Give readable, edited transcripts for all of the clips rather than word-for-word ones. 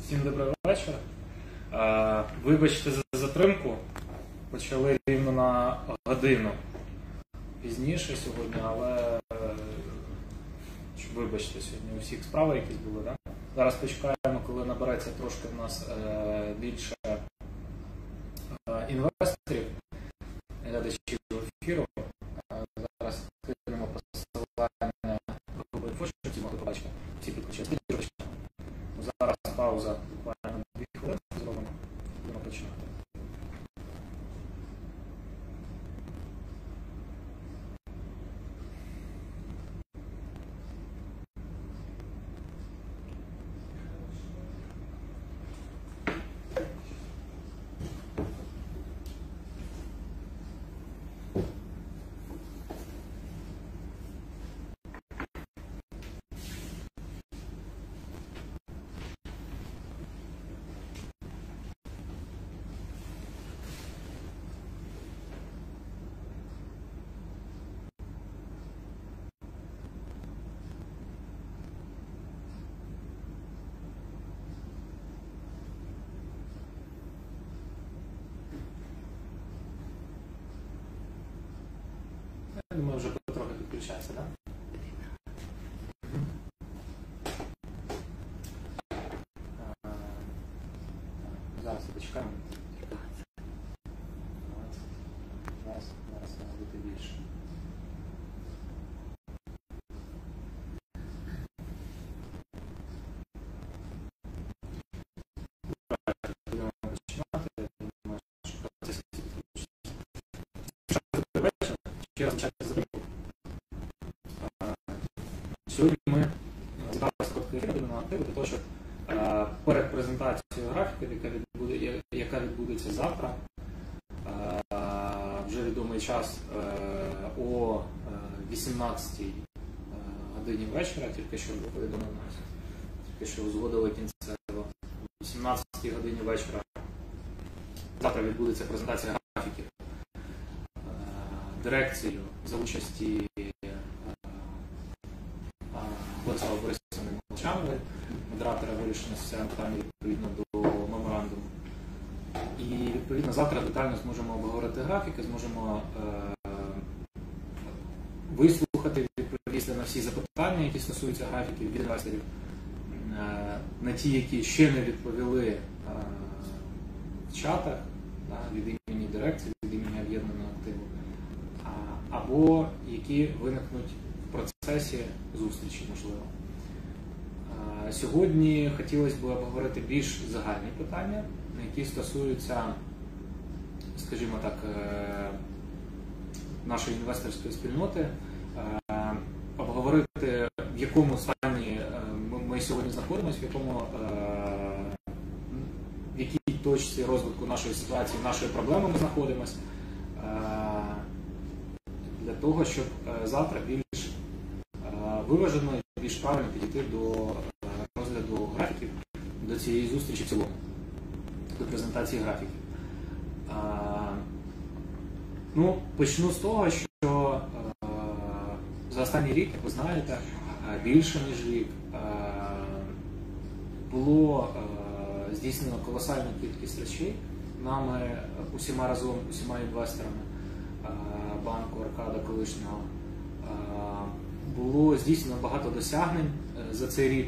Всім добрий вечір. Вибачте за затримку. Почали рівно на годину пізніше сьогодні, але вибачте, сьогодні у всіх справи якісь були, да? Зараз почекаємо, коли набереться трошки в нас більше інвесторів, глядачів ефіру. Зараз кинемо посилання групи інфо, щоб всі могли побачити, всі підключити. Зараз пауза, буквально 2 хвилини зробимо, будемо починати. Я думаю, вже потрохи підключається, так? Зараз почекаємо. Зараз має бути більше. Будемо починати. Я думаю, що процес підключиться. Ще раз сьогодні ми зібралися коротко на активу для того, щоб перед презентацією графіки, яка відбудеться завтра, вже відомий час о 18-й годині вечора, тільки що повідомили нас, тільки що узгодили кінцево. О 18-й годині вечора завтра відбудеться презентація графіки дирекцією за участі Владислава Борисовна Молчанової, модератора вирішення соціальних питань відповідно до меморандуму. І відповідно завтра детально зможемо обговорити графіки, зможемо вислухати, відповісти на всі запитання, які стосуються графіків від інвесторів, на ті, які ще не відповіли в чатах, від імені дирекції, від імені об'єднаного активу, або які виникнуть в процесі зустрічі, можливо. Сьогодні хотілося б обговорити більш загальні питання, які стосуються, скажімо так, нашої інвесторської спільноти, обговорити, в якому стані ми сьогодні знаходимося, в якій точці розвитку нашої ситуації, нашої проблеми ми знаходимося, для того, щоб завтра більш виважено і більш правильно підійти до розгляду графіків, до цієї зустрічі в цілому, до презентації графіків. Почну з того, що за останній рік, як ви знаєте, більше ніж рік, було здійснено колосальну кількість речей нами усіма разом, усіма інвесторами банку Аркада колишнього. Було здійснено багато досягнень за цей рік.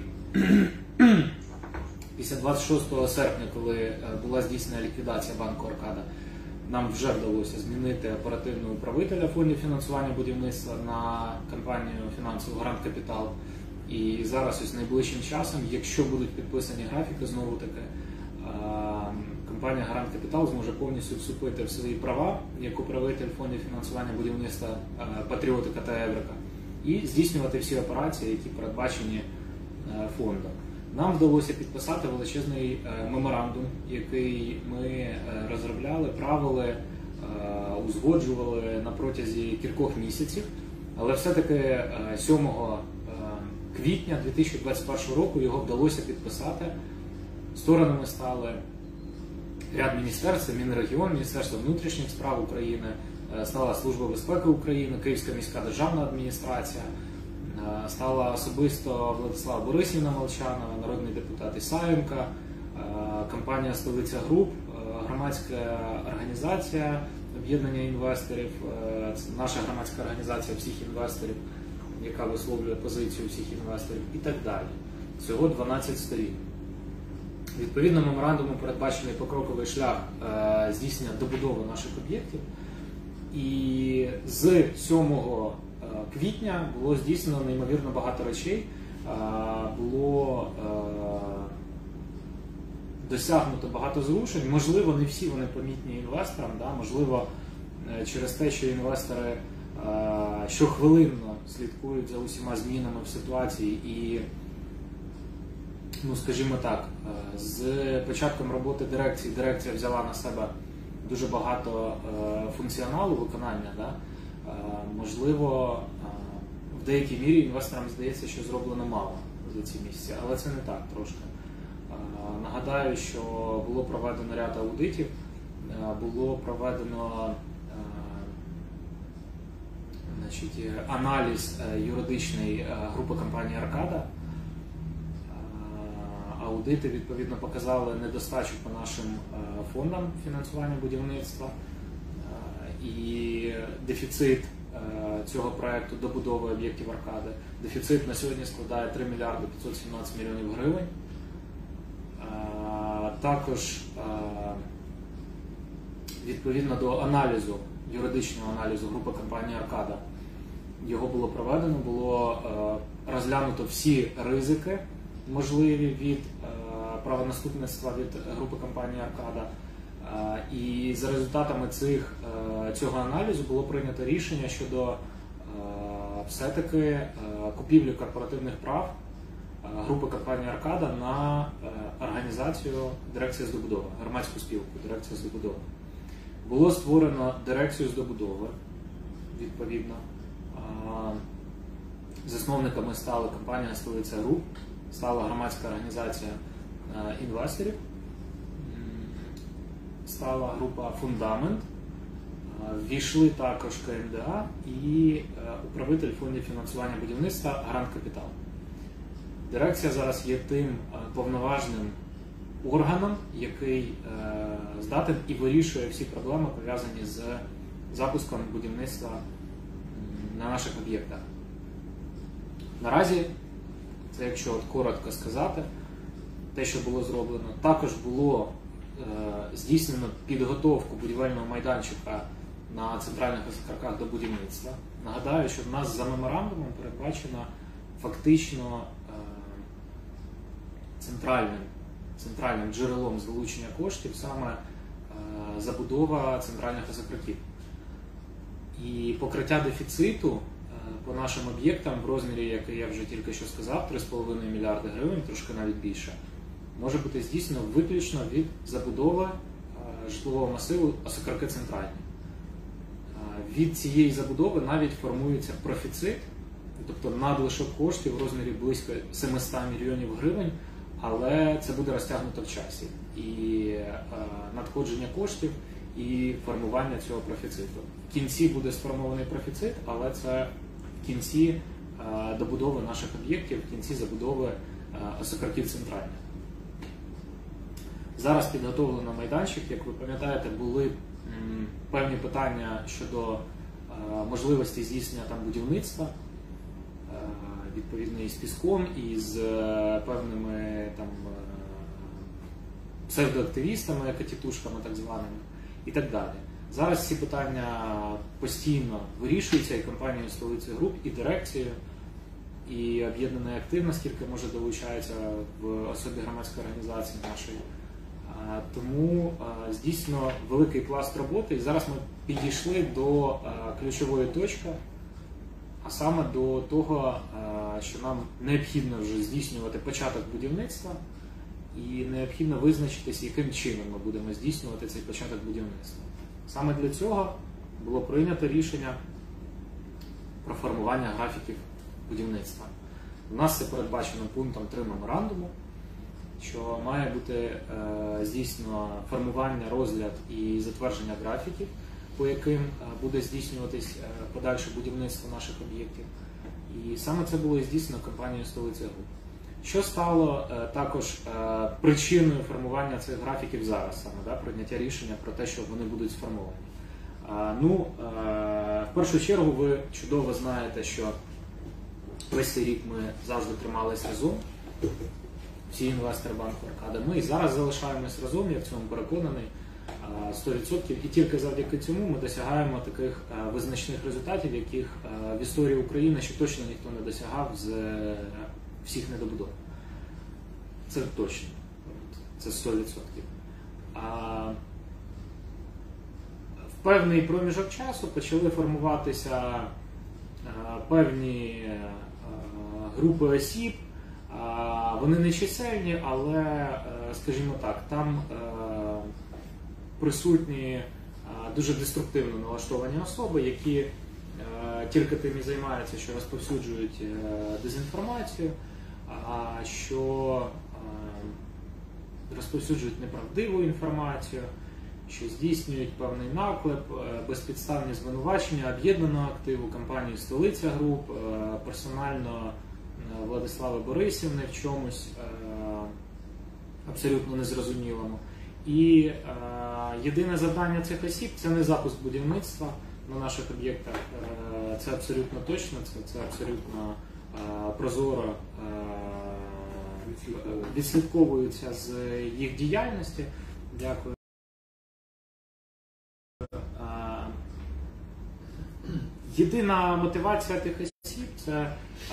Після 26 серпня, коли була здійснена ліквідація банку Аркада, нам вже вдалося змінити оперативного управителя фондів фінансування будівництва на компанію фінансову Грант Капітал. І зараз ось найближчим часом, якщо будуть підписані графіки, знову таки, компанія Грант Капітал зможе повністю вступити в свої права як управитель фондів фінансування будівництва Патріотика та Еврика і здійснювати всі операції, які передбачені фондом. Нам вдалося підписати величезний меморандум, який ми розробляли, правили, узгоджували на протязі кількох місяців, але все-таки 7 квітня 2021 року його вдалося підписати. Сторонами стали ряд міністерств, Мінрегіон, Міністерство внутрішніх справ України, стала Служба безпеки України, Київська міська державна адміністрація, стала особисто Владислава Борисівна Молчанова, народний депутат Ісаєнко, Компанія «Столиця Груп», громадська організація об'єднання інвесторів, наша громадська організація всіх інвесторів, яка висловлює позицію всіх інвесторів і так далі. Всього 12 сторін. Відповідно, меморандумом передбачений покроковий шлях здійснення добудови наших об'єктів. І з 7 квітня було здійснено неймовірно багато речей. Було досягнуто багато зрушень. Можливо, не всі вони помітні інвесторам, можливо, через те, що інвестори щохвилинно слідкують за усіма змінами в ситуації і, скажімо так, з початком роботи дирекція взяла на себе дуже багато функціоналу виконання. Можливо, в деякій мірі інвесторам здається, що зроблено мало за ці місяці, але це не так трошки. Нагадаю, що було проведено ряд аудитів, було проведено аналіз юридичний групи компанії «Аркада». Аудити, відповідно, показали недостачу по нашим фондам фінансування будівництва і дефіцит цього проєкту добудови об'єктів «Аркади». Дефіцит на сьогодні складає 3 мільярди 517 мільйонів гривень. Також, відповідно до аналізу, юридичного аналізу групи компанії «Аркада», його було проведено, було розглянуто всі ризики можливі від правонаступництва від групи компанії «Аркада». І за результатами цього аналізу було прийнято рішення щодо все-таки купівлі корпоративних прав групи компанії «Аркада» на організацію «Дирекція з добудови», громадську спілку «Дирекція з добудови». Було створено дирекцію з добудови, відповідно. Засновниками стала компанія «Столиця Груп», стала громадська організація інвесторів, стала група «Фундамент», ввійшли також КНДА і управитель фондів фінансування будівництва «Гранд Капітал». Дирекція зараз є тим повноважним органом, який здатен і вирішує всі проблеми, пов'язані з запуском будівництва на наших об'єктах. Наразі, це якщо коротко сказати, те, що було зроблено, також було здійснено підготовку будівельного майданчика на центральних осокорках до будівництва. Нагадаю, що в нас за меморандумом передбачено фактично центральним джерелом залучення коштів саме забудова центральних осокорків. І покриття дефіциту по нашим об'єктам в розмірі, який я вже тільки що сказав, 3,5 мільярди гривень, трошки навіть більше, може бути здійснено виключно від забудови житлового масиву осокорки центральні. Від цієї забудови навіть формується профіцит, тобто надлишок коштів в розмірі близько 700 мільйонів гривень, але це буде розтягнуто в часі. І надходження коштів, і формування цього профіциту. В кінці буде сформований профіцит, але це в кінці добудови наших об'єктів, в кінці забудови осокорків центральних. Зараз підготовлено майданчик. Як ви пам'ятаєте, були певні питання щодо можливості здійснення там будівництва, відповідно, із піском, і з певними там псевдоактивістами, екотітушками так званими, і так далі. Зараз ці питання постійно вирішуються і компанією «Столиця Груп», і дирекцією, і об'єднана активно, скільки може долучається в особі громадської організації нашої. Тому здійснено великий пласт роботи, і зараз ми підійшли до ключової точки, а саме до того, що нам необхідно вже здійснювати початок будівництва, і необхідно визначитися, яким чином ми будемо здійснювати цей початок будівництва. Саме для цього було прийнято рішення про формування графіків будівництва. У нас це передбачено пунктом 3 меморандуму, що має бути здійснено формування, розгляд і затвердження графіків, по яким буде здійснюватись подальше будівництво наших об'єктів. І саме це було здійснено компанією «Столиця Груп». Що стало також причиною формування цих графіків зараз, саме, прийняття рішення про те, що вони будуть сформовані? В першу чергу ви чудово знаєте, що весь цей рік ми завжди тримались разом, всі інвестори банку Аркада. Ми і зараз залишаємось разом, я в цьому переконаний, 100%. І тільки завдяки цьому ми досягаємо таких визначних результатів, яких в історії України ще точно ніхто не досягав з всіх недобудов. Це точно. Це 100%. В певний проміжок часу почали формуватися певні групи осіб. Вони не чисельні, але, скажімо так, там присутні дуже деструктивно налаштовані особи, які тільки тим і займаються, що розповсюджують дезінформацію, що розповсюджують неправдиву інформацію, що здійснюють певний наклеп, безпідставні звинувачення об'єднаного активу, компанії «Столиця Груп», персонально Владислави Борисівни в чомусь абсолютно незрозумілому. І єдине завдання цих осіб – це не запуск будівництва на наших об'єктах, це абсолютно точно, це абсолютно прозоро відслідковується з їх діяльності. Дякую. Єдина мотивація тих осіб – це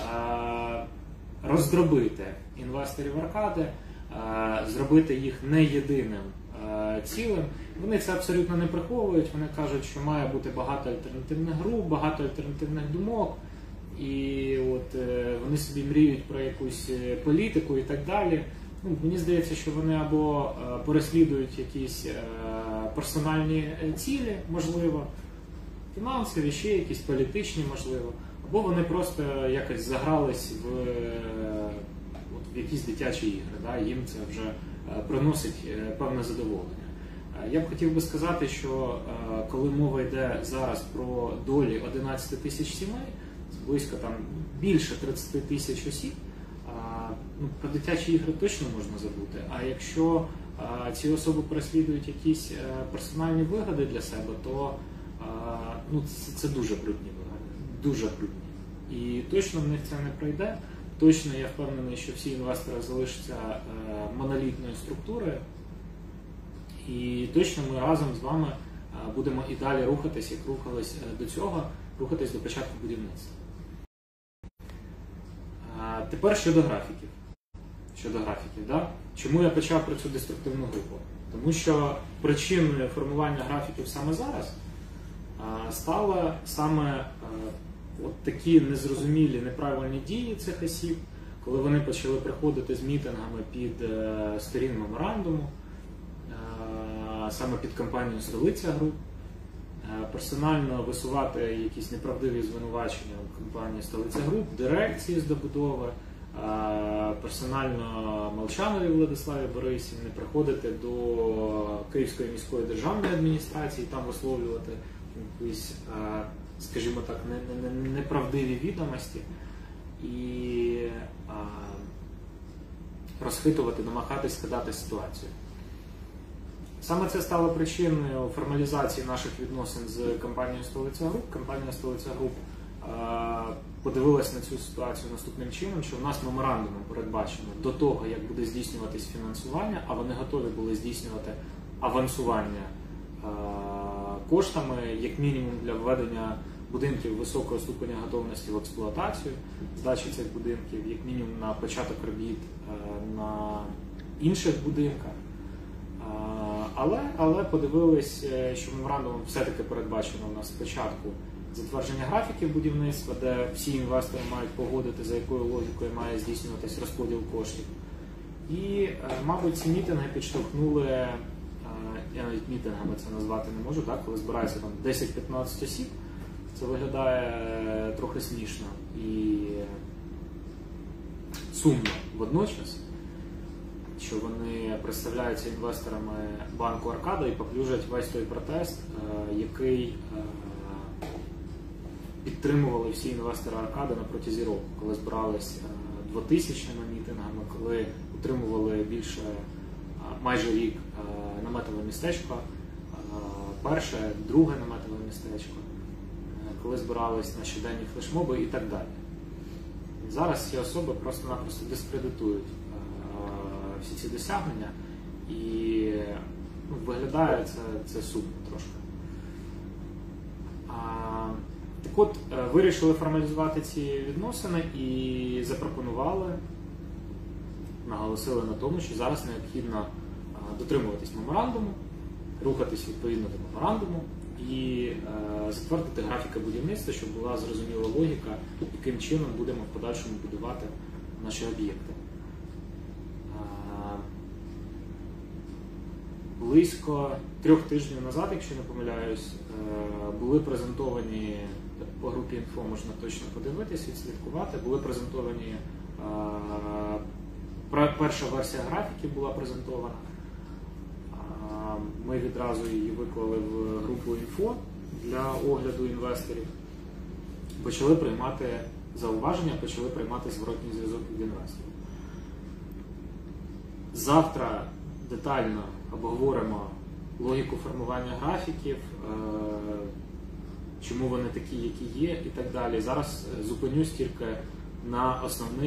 роздробити інвесторів Аркади, зробити їх не єдиним цілим. Вони це абсолютно не приховують, вони кажуть, що має бути багато альтернативних груп, багато альтернативних думок, і от вони собі мріють про якусь політику і так далі. Мені здається, що вони або переслідують якісь персональні цілі, можливо, фінансові, ще якісь політичні, можливо, або вони просто якось загрались в якісь дитячі ігри, їм це вже приносить певне задоволення. Я б хотів би сказати, що коли мова йде зараз про долі 11 тисяч сімей, близько більше 30 тисяч осіб, про дитячі ігри точно можна забути. А якщо ці особи переслідують якісь персональні вигоди для себе, то це дуже брудні вигоди, дуже брудні. І точно в них це не пройде. Точно я впевнений, що всі інвестори залишаться монолітною структурою. І точно ми разом з вами будемо і далі рухатись, як рухались до цього, рухатись до початку будівництва. Тепер щодо графіків. Чому я почав про цю деструктивну групу? Тому що причиною формування графіків саме зараз стало саме такі незрозумілі, неправильні дії цих осіб, коли вони почали приходити з мітингами під сторін меморандуму, саме під компанію «Столиця Груп», персонально висувати якісь неправдиві звинувачення в компанії «Столиця Груп», дирекції з добудови, персонально Молчанові Владиславі Борисівні, приходити до Київської міської державної адміністрації, там висловлювати якісь, скажімо так, неправдиві відомості і розхитувати, намагатись скидати ситуацію. Саме це стало причиною формалізації наших відносин з компанією «Столиця Груп». Компанія «Столиця Груп» подивилась на цю ситуацію наступним чином, що в нас меморандумом передбачено до того, як буде здійснюватись фінансування, а вони готові були здійснювати авансування коштами, як мінімум для введення будинків високого ступеня готовності в експлуатацію, здачі цих будинків, як мінімум на початок робіт на інших будинках. Але подивились, що меморандумом все-таки передбачено у нас спочатку затвердження графіків будівництва, де всі інвестори мають погодити, за якою логікою має здійснюватись розподіл коштів. І, мабуть, ці мітинги підштовхнули, я навіть мітингами це назвати не можу, коли збирається 10-15 осіб, це виглядає трохи смішно і сумно водночас, що вони представляються інвесторами банку Аркада і поплюжать весь той протест, який підтримували всі інвестори Аркади на протязі року, коли збирались 2000-ми мітингами, коли утримували майже рік наметове містечко, перше, друге наметове містечко, коли збирались на щоденні флешмоби і так далі. Зараз ці особи просто-напросто дискредитують всі ці досягнення і виглядає це сумно трошки. Так от, вирішили формалізувати ці відносини і запропонували, наголосили на тому, що зараз необхідно дотримуватись меморандуму, рухатись відповідно до меморандуму і затвердити графіки будівництва, щоб була зрозуміла логіка, яким чином будемо в подальшому будувати наші об'єкти. Близько 3 тижнів назад, якщо не помиляюсь, були презентовані, по групі інфо можна точно подивитись, відслідкувати, були презентовані, перша версія графіків була презентована. Ми відразу її виклали в групу інфо для огляду інвесторів. Почали приймати зауваження, почали приймати зворотній зв'язок від інвесторів. Завтра детально обговоримо логіку формування графіків, чому вони такі, які є і так далі. Зараз зупинюсь тільки на основних,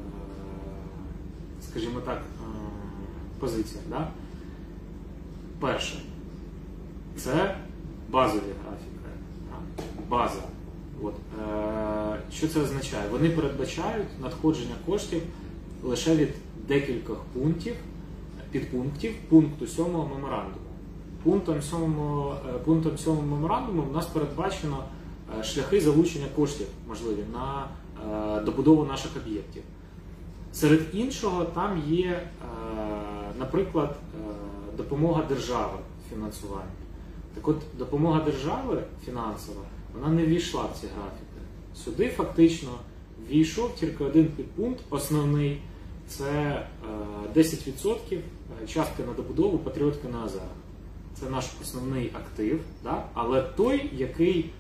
скажімо так, позиціях. Да? Перше, це базові графіки. База. От. Що це означає? Вони передбачають надходження коштів лише від декількох підпунктів пункту 7 меморандуму. Пунктом 7 меморандуму у нас передбачено шляхи залучення коштів можливі на добудову наших об'єктів. Серед іншого там є, наприклад, допомога держави в фінансуванні. Так от, допомога держави фінансова, вона не ввійшла в ці графіки. Сюди фактично ввійшов тільки один підпункт, основний, це 10% частки на добудову Патріотки на озерах. Це наш основний актив, да? Але той, який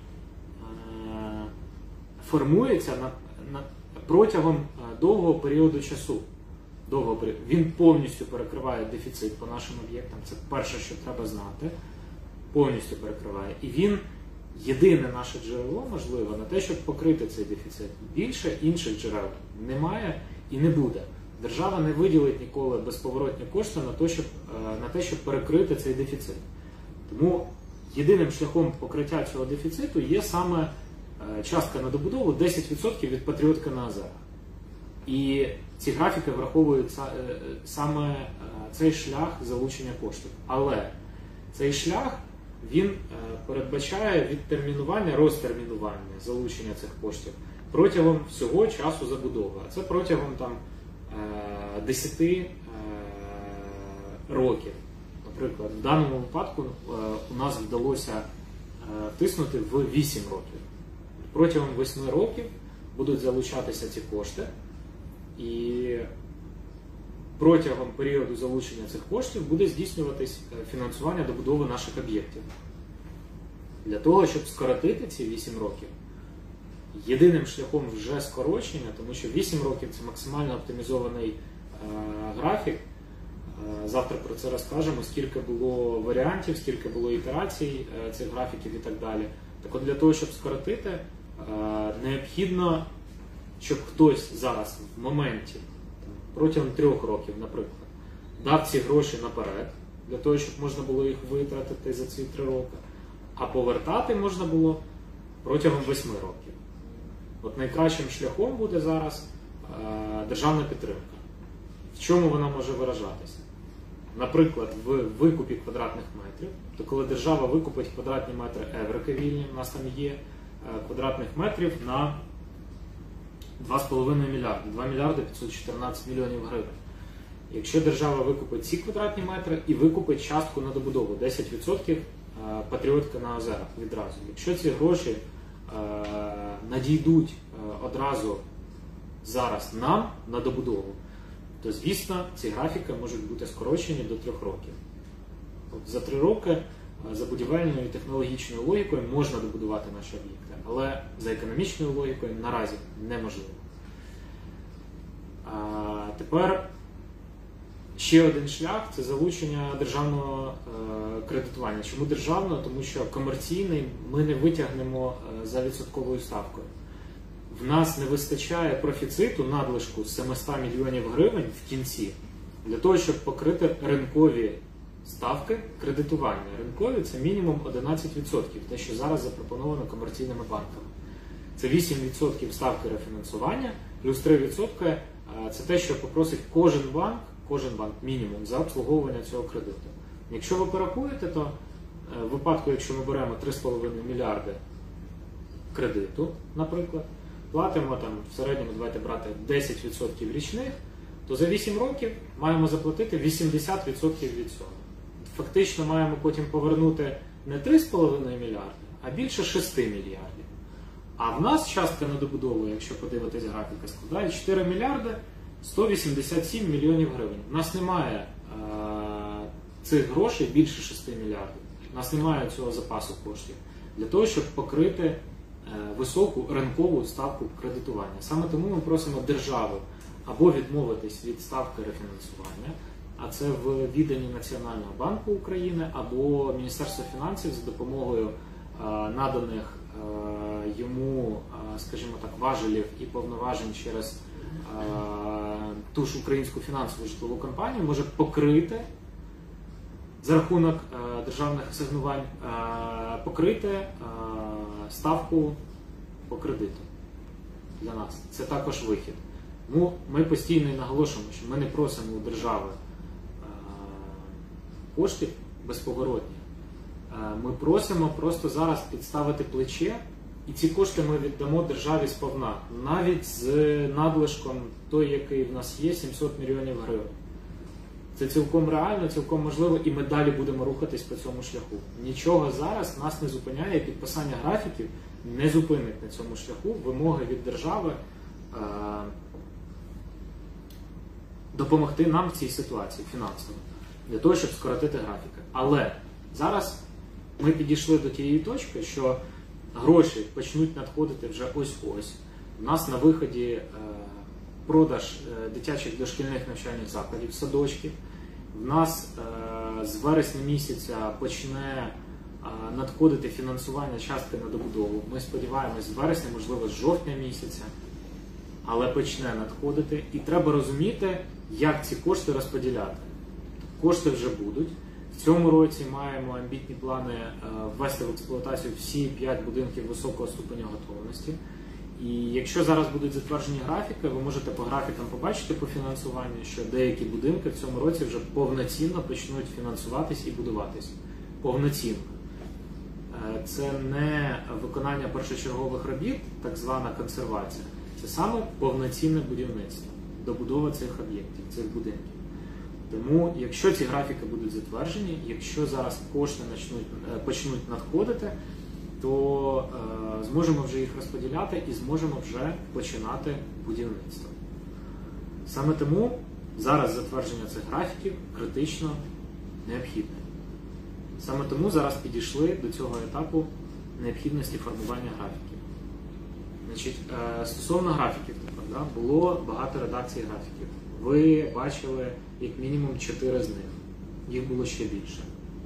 формується протягом довгого періоду часу. Він повністю перекриває дефіцит по нашим об'єктам. Це перше, що треба знати. Повністю перекриває. І він єдине наше джерело, можливо, на те, щоб покрити цей дефіцит. Більше інших джерел немає і не буде. Держава не виділить ніколи безповоротні кошти на те, щоб перекрити цей дефіцит. Тому єдиним шляхом покриття цього дефіциту є саме частка на добудову 10% від Патріотки на озерах. І ці графіки враховують саме цей шлях залучення коштів. Але цей шлях, він передбачає відтермінування, розтермінування залучення цих коштів протягом всього часу забудови. А це протягом 10 років. Наприклад, в даному випадку у нас вдалося втиснути в 8 років. Протягом 8 років будуть залучатися ці кошти. І протягом періоду залучення цих коштів буде здійснюватись фінансування добудови наших об'єктів. Для того, щоб скоротити ці 8 років, єдиним шляхом вже скорочення, тому що 8 років – це максимально оптимізований графік. Завтра про це розкажемо, скільки було варіантів, скільки було ітерацій цих графіків і так далі. Так от для того, щоб скоротити, необхідно, щоб хтось зараз в моменті, протягом 3 років, наприклад, дав ці гроші наперед, для того, щоб можна було їх витратити за ці 3 роки, а повертати можна було протягом 8 років. От найкращим шляхом буде зараз державна підтримка. В чому вона може виражатися? Наприклад, в викупі квадратних метрів, то коли держава викупить квадратні метри еврики вільні, у нас там є квадратних метрів на 2,5 мільярди, 2 мільярди 514 мільйонів гривень. Якщо держава викупить ці квадратні метри і викупить частку на добудову, 10% Патріотки на озерах відразу. Якщо ці гроші надійдуть одразу зараз нам на добудову, то, звісно, ці графіки можуть бути скорочені до 3 років. От за 3 роки за будівельною і технологічною логікою можна добудувати наші об'єкти, але за економічною логікою наразі неможливо. Тепер Ще один шлях – це залучення державного кредитування. Чому державного? Тому що комерційний ми не витягнемо за відсотковою ставкою. В нас не вистачає профіциту, надлишку з 700 мільйонів гривень в кінці для того, щоб покрити ринкові ставки кредитування. Ринкові – це мінімум 11%, те, що зараз запропоновано комерційними банками. Це 8% ставки рефінансування, плюс 3% – це те, що попросить кожен банк мінімум за обслуговування цього кредиту. Якщо ви порахуєте, то в випадку, якщо ми беремо 3,5 мільярди кредиту, наприклад, платимо там в середньому, давайте брати 10% річних, то за 8 років маємо заплатити 80% від цього. Фактично маємо потім повернути не 3,5 мільярди, а більше 6 мільярдів. А в нас частка на добудову, якщо подивитись графіка, складає 4 мільярди 187 мільйонів гривень. У нас немає цих грошей більше 6 мільярдів. У нас немає цього запасу коштів для того, щоб покрити високу ринкову ставку кредитування. Саме тому ми просимо державу або відмовитись від ставки рефінансування, а це в відданні Національного банку України, або Міністерства фінансів за допомогою наданих йому, скажімо так, важелів і повноважень через ту ж українську фінансову житлову компанію може покрити за рахунок державних асигнувань, покрити ставку по кредиту для нас. Це також вихід. Тому ми постійно наголошуємо, що ми не просимо у держави коштів безповоротні. Ми просимо просто зараз підставити плече, і ці кошти ми віддамо державі сповна, навіть з надлишком той, який в нас є, 700 мільйонів гривень. Це цілком реально, цілком можливо, і ми далі будемо рухатись по цьому шляху. Нічого зараз нас не зупиняє, підписання графіків не зупинить на цьому шляху вимоги від держави допомогти нам в цій ситуації фінансово, для того, щоб скоротити графіки. Але зараз ми підійшли до тієї точки, що гроші почнуть надходити вже ось-ось. У нас на виході продаж дитячих дошкільних навчальних закладів, садочків. В нас з вересня місяця почне надходити фінансування частки на добудову. Ми сподіваємось, з вересня, можливо, з жовтня місяця, але почне надходити. І треба розуміти, як ці кошти розподіляти. Кошти вже будуть. В цьому році маємо амбітні плани ввести в експлуатацію всі 5 будинків високого ступеня готовності. І якщо зараз будуть затверджені графіки, ви можете по графікам побачити по фінансуванню, що деякі будинки в цьому році вже повноцінно почнуть фінансуватись і будуватись. Повноцінно. Це не виконання першочергових робіт, так звана консервація. Це саме повноцінне будівництво, добудова цих об'єктів, цих будинків. Тому, якщо ці графіки будуть затверджені, якщо зараз кошти почнуть надходити, то зможемо вже їх розподіляти і зможемо вже починати будівництво. Саме тому зараз затвердження цих графіків критично необхідне. Саме тому зараз підійшли до цього етапу необхідності формування графіків. Значить, стосовно графіків тепер, було багато редакцій графіків. Ви бачили як мінімум 4 з них. Їх було ще більше.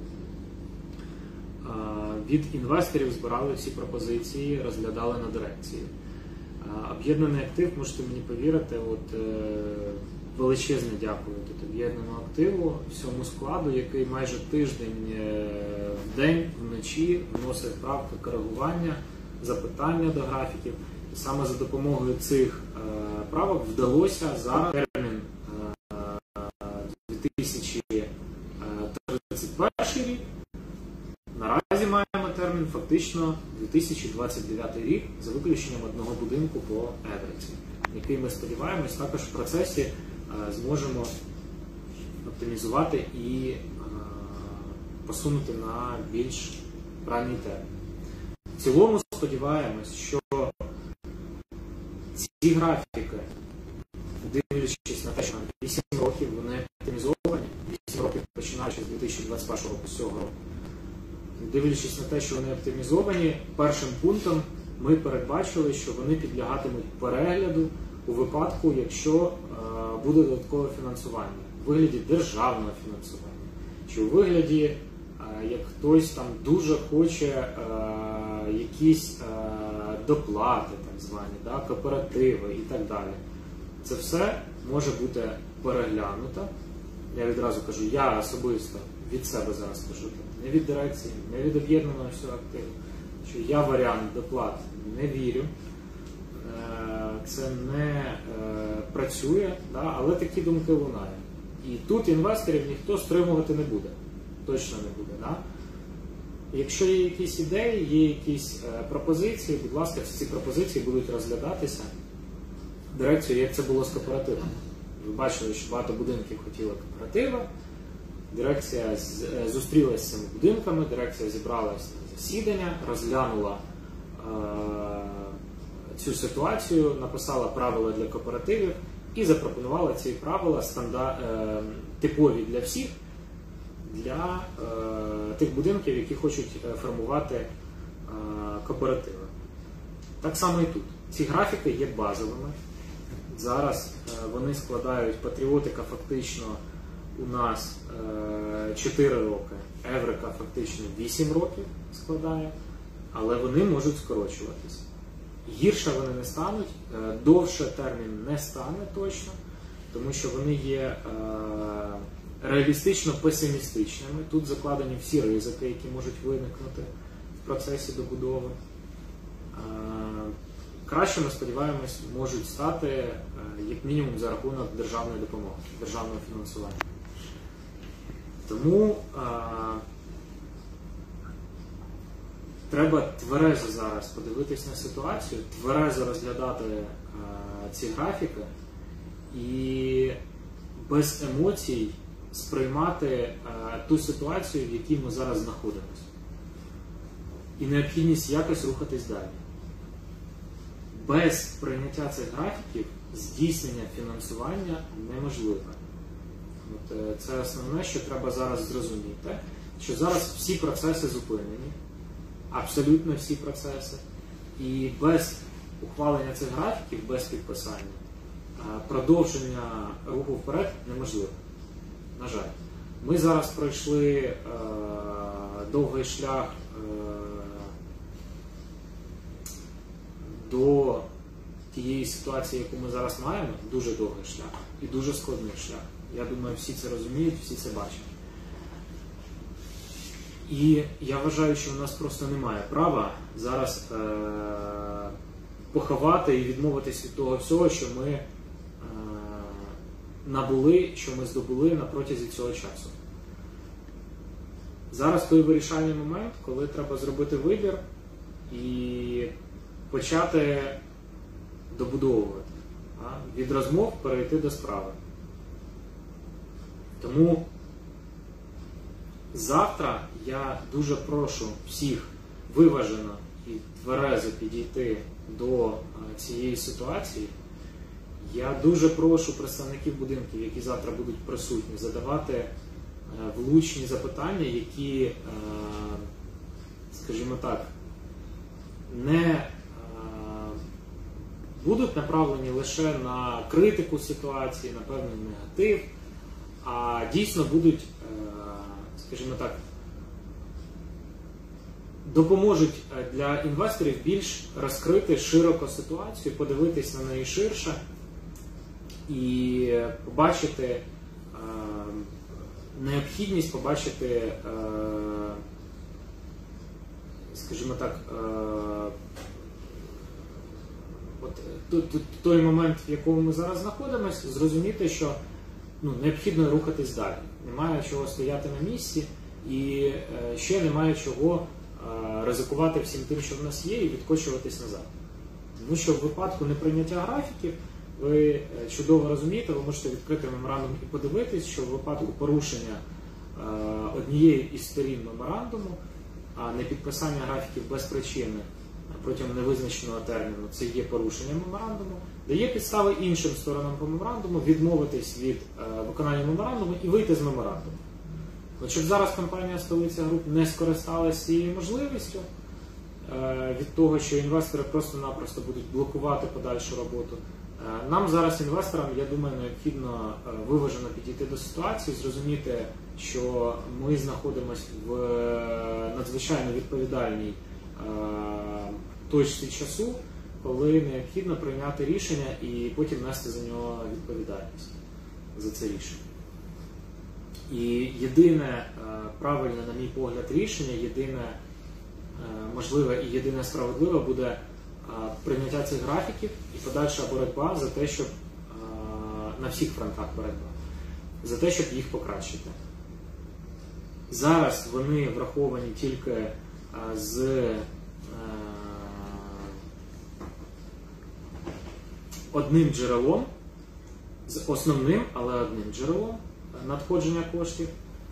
Від інвесторів збирали всі пропозиції, розглядали на дирекції. Об'єднаний актив, можете мені повірити, величезне дякую тут об'єднаному активу, всьому складу, який майже тиждень в день, вночі вносив правки, коригування, запитання до графіків. І саме за допомогою цих правок вдалося зараз термін 2031 рік. Наразі маємо термін фактично 2029 рік за виключенням одного будинку по Едриці, який ми сподіваємось також в процесі зможемо оптимізувати і посунути на більш ранній термін. В цілому сподіваємось, що ці графіки, дивлячись на те, що 8 років вони оптимізовані, 8 років починаючи з 2021 року, з цього року, дивлячись на те, що вони оптимізовані, першим пунктом ми передбачили, що вони підлягатимуть перегляду у випадку, якщо буде додаткове фінансування. у вигляді державного фінансування, чи у вигляді, як хтось там дуже хоче якісь доплати, так звані, кооперативи і так далі. Це все може бути переглянуто. Я відразу кажу, я особисто від себе зараз кажу, не від дирекції, не від об'єднаного всього активу, що я варіант доплат не вірю, це не працює, але такі думки лунають. І тут інвесторів ніхто стримувати не буде, точно не буде. Якщо є якісь ідеї, є якісь пропозиції, будь ласка, ці пропозиції будуть розглядатися дирекцією, як це було з кооперативом. Ви бачили, що багато будинків хотіли кооперативи, дирекція зустрілася з цими будинками, дирекція зібралася на засідання, розглянула цю ситуацію, написала правила для кооперативів і запропонувала ці правила типові для всіх, для тих будинків, які хочуть формувати кооперативи. Так само і тут. Ці графіки є базовими. Зараз вони складають Патріотика фактично у нас 4 роки, Еврика фактично 8 років складає, але вони можуть скорочуватися. Гірше вони не стануть, довше термін не стане точно, тому що вони є реалістично песимістичними. Тут закладені всі ризики, які можуть виникнути в процесі добудови. Краще, ми сподіваємось, можуть стати, як мінімум, за рахунок державної допомоги, державного фінансування. Тому треба тверезо зараз подивитись на ситуацію, тверезо розглядати ці графіки і без емоцій сприймати ту ситуацію, в якій ми зараз знаходимося. І необхідність якось рухатись далі. Без прийняття цих графіків здійснення фінансування неможливе. Це основне, що треба зараз зрозуміти, що зараз всі процеси зупинені, абсолютно всі процеси, і без ухвалення цих графіків, без підписання, продовження руху вперед неможливо. На жаль. Ми зараз пройшли довгий шлях до тієї ситуації, яку ми зараз маємо, дуже довгий шлях і дуже складний шлях. Я думаю, всі це розуміють, всі це бачать. І я вважаю, що в нас просто немає права зараз поховати і відмовитись від того всього, що ми набули, що ми здобули на протязі цього часу. Зараз той вирішальний момент, коли треба зробити вибір і почати добудовувати. Від розмов перейти до справи. Тому завтра я дуже прошу всіх виважено і тверезо підійти до цієї ситуації. Я дуже прошу представників будинків, які завтра будуть присутні, задавати влучні запитання, які, скажімо так, не будуть направлені лише на критику ситуації, на певний негатив, а дійсно будуть, скажімо так, допоможуть для інвесторів більш розкрити широко ситуацію, подивитись на неї ширше і побачити необхідність, побачити, скажімо так, той момент, в якому ми зараз знаходимося, зрозуміти, що необхідно рухатись далі. Немає чого стояти на місці і ще немає чого ризикувати всім тим, що в нас є, і відкочуватись назад. Тому що в випадку неприйняття графіків, ви чудово розумієте, ви можете відкрити меморандум і подивитись, що в випадку порушення однієї із сторін меморандуму, а не підписання графіків без причини протягом невизначеного терміну, це є порушення меморандуму, дає підстави іншим сторонам по меморандуму відмовитись від виконання меморандуму і вийти з меморандуму. От щоб зараз компанія «Столиця Груп» не скористалася цією можливістю від того, що інвестори просто-напросто будуть блокувати подальшу роботу Нам зараз, інвесторам, я думаю, необхідно виважено підійти до ситуації, зрозуміти, що ми знаходимося в надзвичайно відповідальній точці часу, коли необхідно прийняти рішення і потім нести за нього відповідальність, за це рішення. І єдине правильне, на мій погляд, рішення, єдине можливе і єдине справедливе буде прийняття цих графіків і подальша боротьба за те, щоб на всіх фронтах боротьба, за те, щоб їх покращити. Зараз вони враховані тільки з одним джерелом, з основним, але одним джерелом надходження коштів.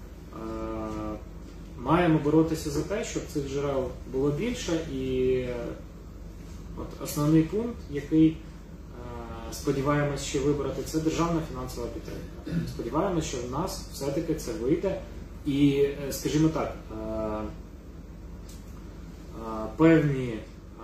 Маємо боротися за те, щоб цих джерел було більше, і от основний пункт, який сподіваємось ще вибрати, це державна фінансова підтримка. Сподіваємось, що в нас все-таки це вийде. І, скажімо так, певні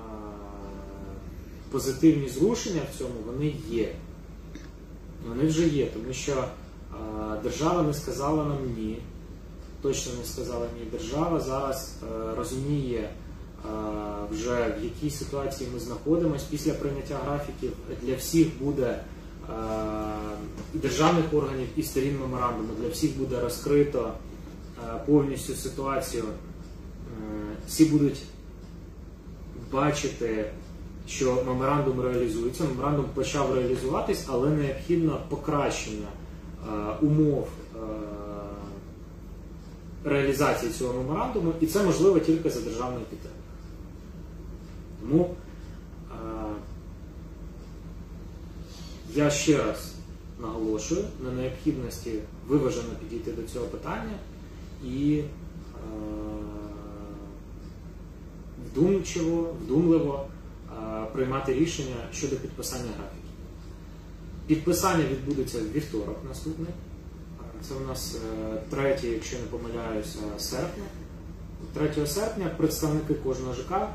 позитивні зрушення в цьому, вони є. Вони вже є, тому що держава не сказала нам ні, точно не сказала ні. Держава зараз розуміє вже, в якій ситуації ми знаходимося. Після прийняття графіків для всіх буде, і державних органів, і сторін меморандуму, для всіх буде розкрито повністю ситуацію. Всі будуть бачити, що меморандум реалізується. Меморандум почав реалізуватись, але необхідно покращення умов реалізації цього меморандуму, і це можливо тільки за державною підтримкою. Тому я ще раз наголошую на необхідності виважено підійти до цього питання і вдумливо приймати рішення щодо підписання графіків. Підписання відбудеться в вівторок наступний. Це у нас 3, якщо не помиляюся, серпня. 3 серпня представники кожного ЖК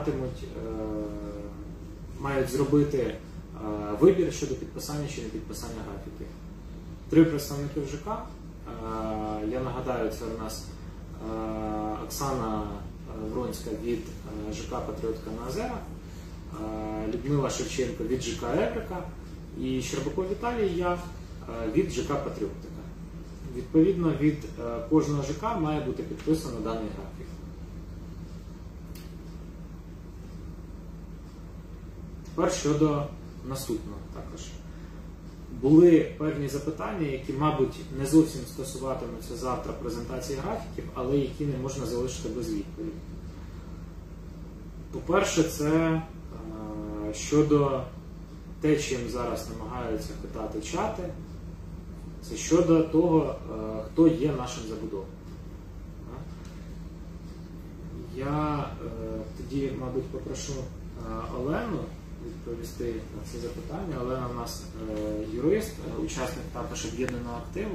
мають зробити вибір щодо підписання чи не підписання графіків. 3 представники в ЖК. Я нагадаю, це у нас Оксана Вронська від ЖК Патріотка на Озерах, Людмила Шевченко від ЖК Еврика і Щербаков Віталій, я від ЖК Патріотика. Відповідно, від кожного ЖК має бути підписано даний графік. Тепер щодо наступного також. Були певні запитання, які, мабуть, не зовсім стосуватимуться завтра презентації графіків, але які не можна залишити без відповіді. По-перше, це щодо те, чим зараз намагаються питати чати, це щодо того, хто є нашим забудовником. Я тоді, мабуть, попрошу Олену відповісти на це запитання. Олена у нас юрист, учасник також об'єднаного активу.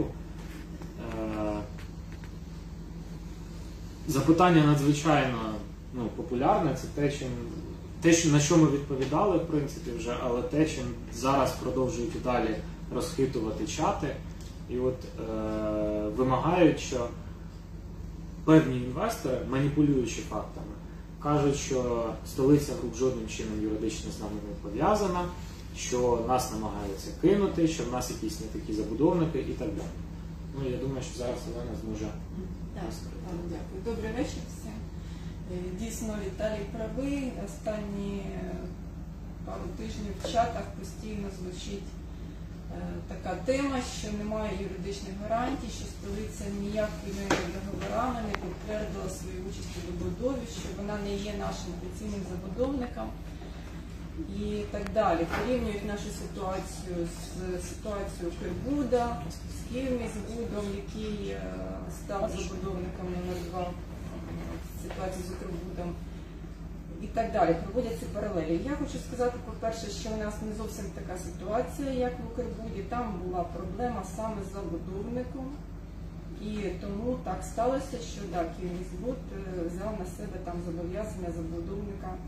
Запитання надзвичайно популярне, це те, на що ми відповідали, в принципі, вже, але те, чим зараз продовжують і далі розхитувати чати. І от вимагають, що певні інвестори, маніпулюючи фактами, кажуть, що столиця груп жодним чином юридично з нами не пов'язана, що нас намагаються кинути, що в нас якісь не такі забудовники і так далі. Ну, я думаю, що зараз Олена зможе розповідати. Дякую. Добрий вечір всім. Дійсно, Віталій правий. Останні пару тижнів в чатах постійно звучить така тема, що немає юридичних гарантій, що столиця ніякими договорами не підтвердила свою участь у добудові, що вона не є нашим офіційним забудовником і так далі. Порівнюють нашу ситуацію з ситуацією Укрбуда, з Київміськбудом, який став забудовником номер 2 в ситуації з Укрбудом. І так далі, проводяться паралелі. Я хочу сказати, по-перше, що у нас не зовсім така ситуація, як в Укрбуді. Там була проблема саме з забудовником. І тому так сталося, що Київміськбуд взяв на себе там зобов'язання забудовника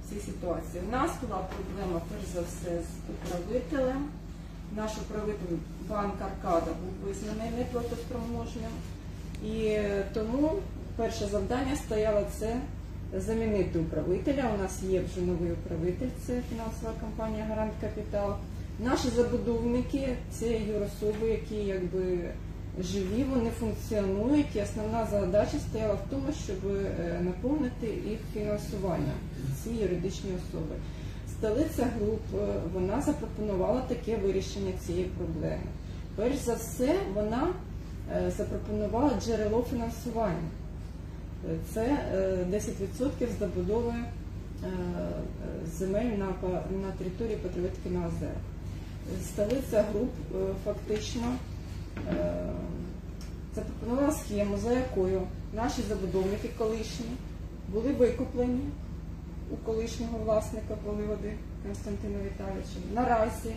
цій ситуації. У нас була проблема, перш за все, з управителем. Наш управитель банк Аркада був визнаний неплатоспроможним. І тому перше завдання стояло це замінити управителя. У нас є вже новий управитель, це фінансова компанія Гарант Капітал. Наші забудовники це юрособи, які якби живі, вони функціонують, і основна задача стояла в тому, щоб наповнити їх фінансування, ці юридичні особи. Столиця Груп, вона запропонувала таке вирішення цієї проблеми. Перш за все, вона запропонувала джерело фінансування. Це 10% забудови земель на території Патріотики на озерах. Столиця Груп фактично запропонувала схему, за якою наші забудовники колишні були викуплені у колишнього власника Поливоди Константина Віталійовича. Наразі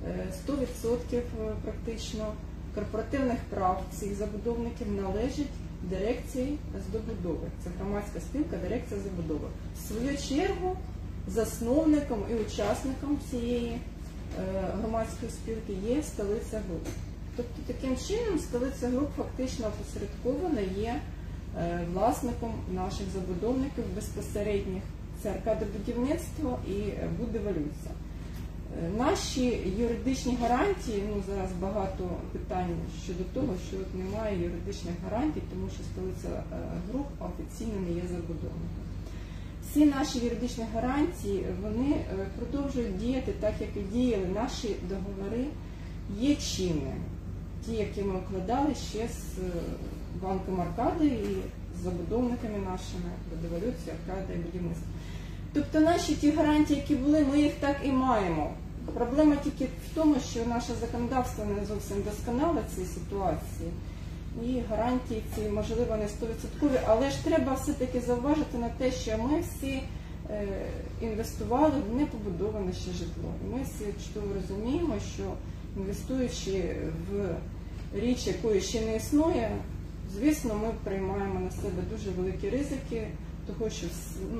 100% практично корпоративних прав цих забудовників належить дирекції з добудови. Це громадська спілка дирекція забудови. В свою чергу засновником і учасником цієї громадської спілки є Столиця Груп. Тобто таким чином Столиця Груп фактично опосередковано є власником наших забудовників безпосередніх. Це Аркадобудівництво і Будеволюція. Наші юридичні гарантії, зараз багато питань щодо того, що немає юридичних гарантій, тому що Столиця Груп офіційно не є забудовником. Всі наші юридичні гарантії, вони продовжують діяти так, як і діяли. Наші договори є чинними. Ті, які ми укладали ще з банком Аркади і з забудовниками нашими Будеволюції, Аркада і Будівництва. Тобто наші ті гарантії, які були, ми їх так і маємо. Проблема тільки в тому, що наше законодавство не зовсім досконале в цій ситуації. І гарантії ці, можливо, не 100%, але ж треба все-таки зауважити на те, що ми всі інвестували в непобудоване ще житло. І ми всі чудово розуміємо, що інвестуючи в річ, якої ще не існує, звісно, ми приймаємо на себе дуже великі ризики, того, що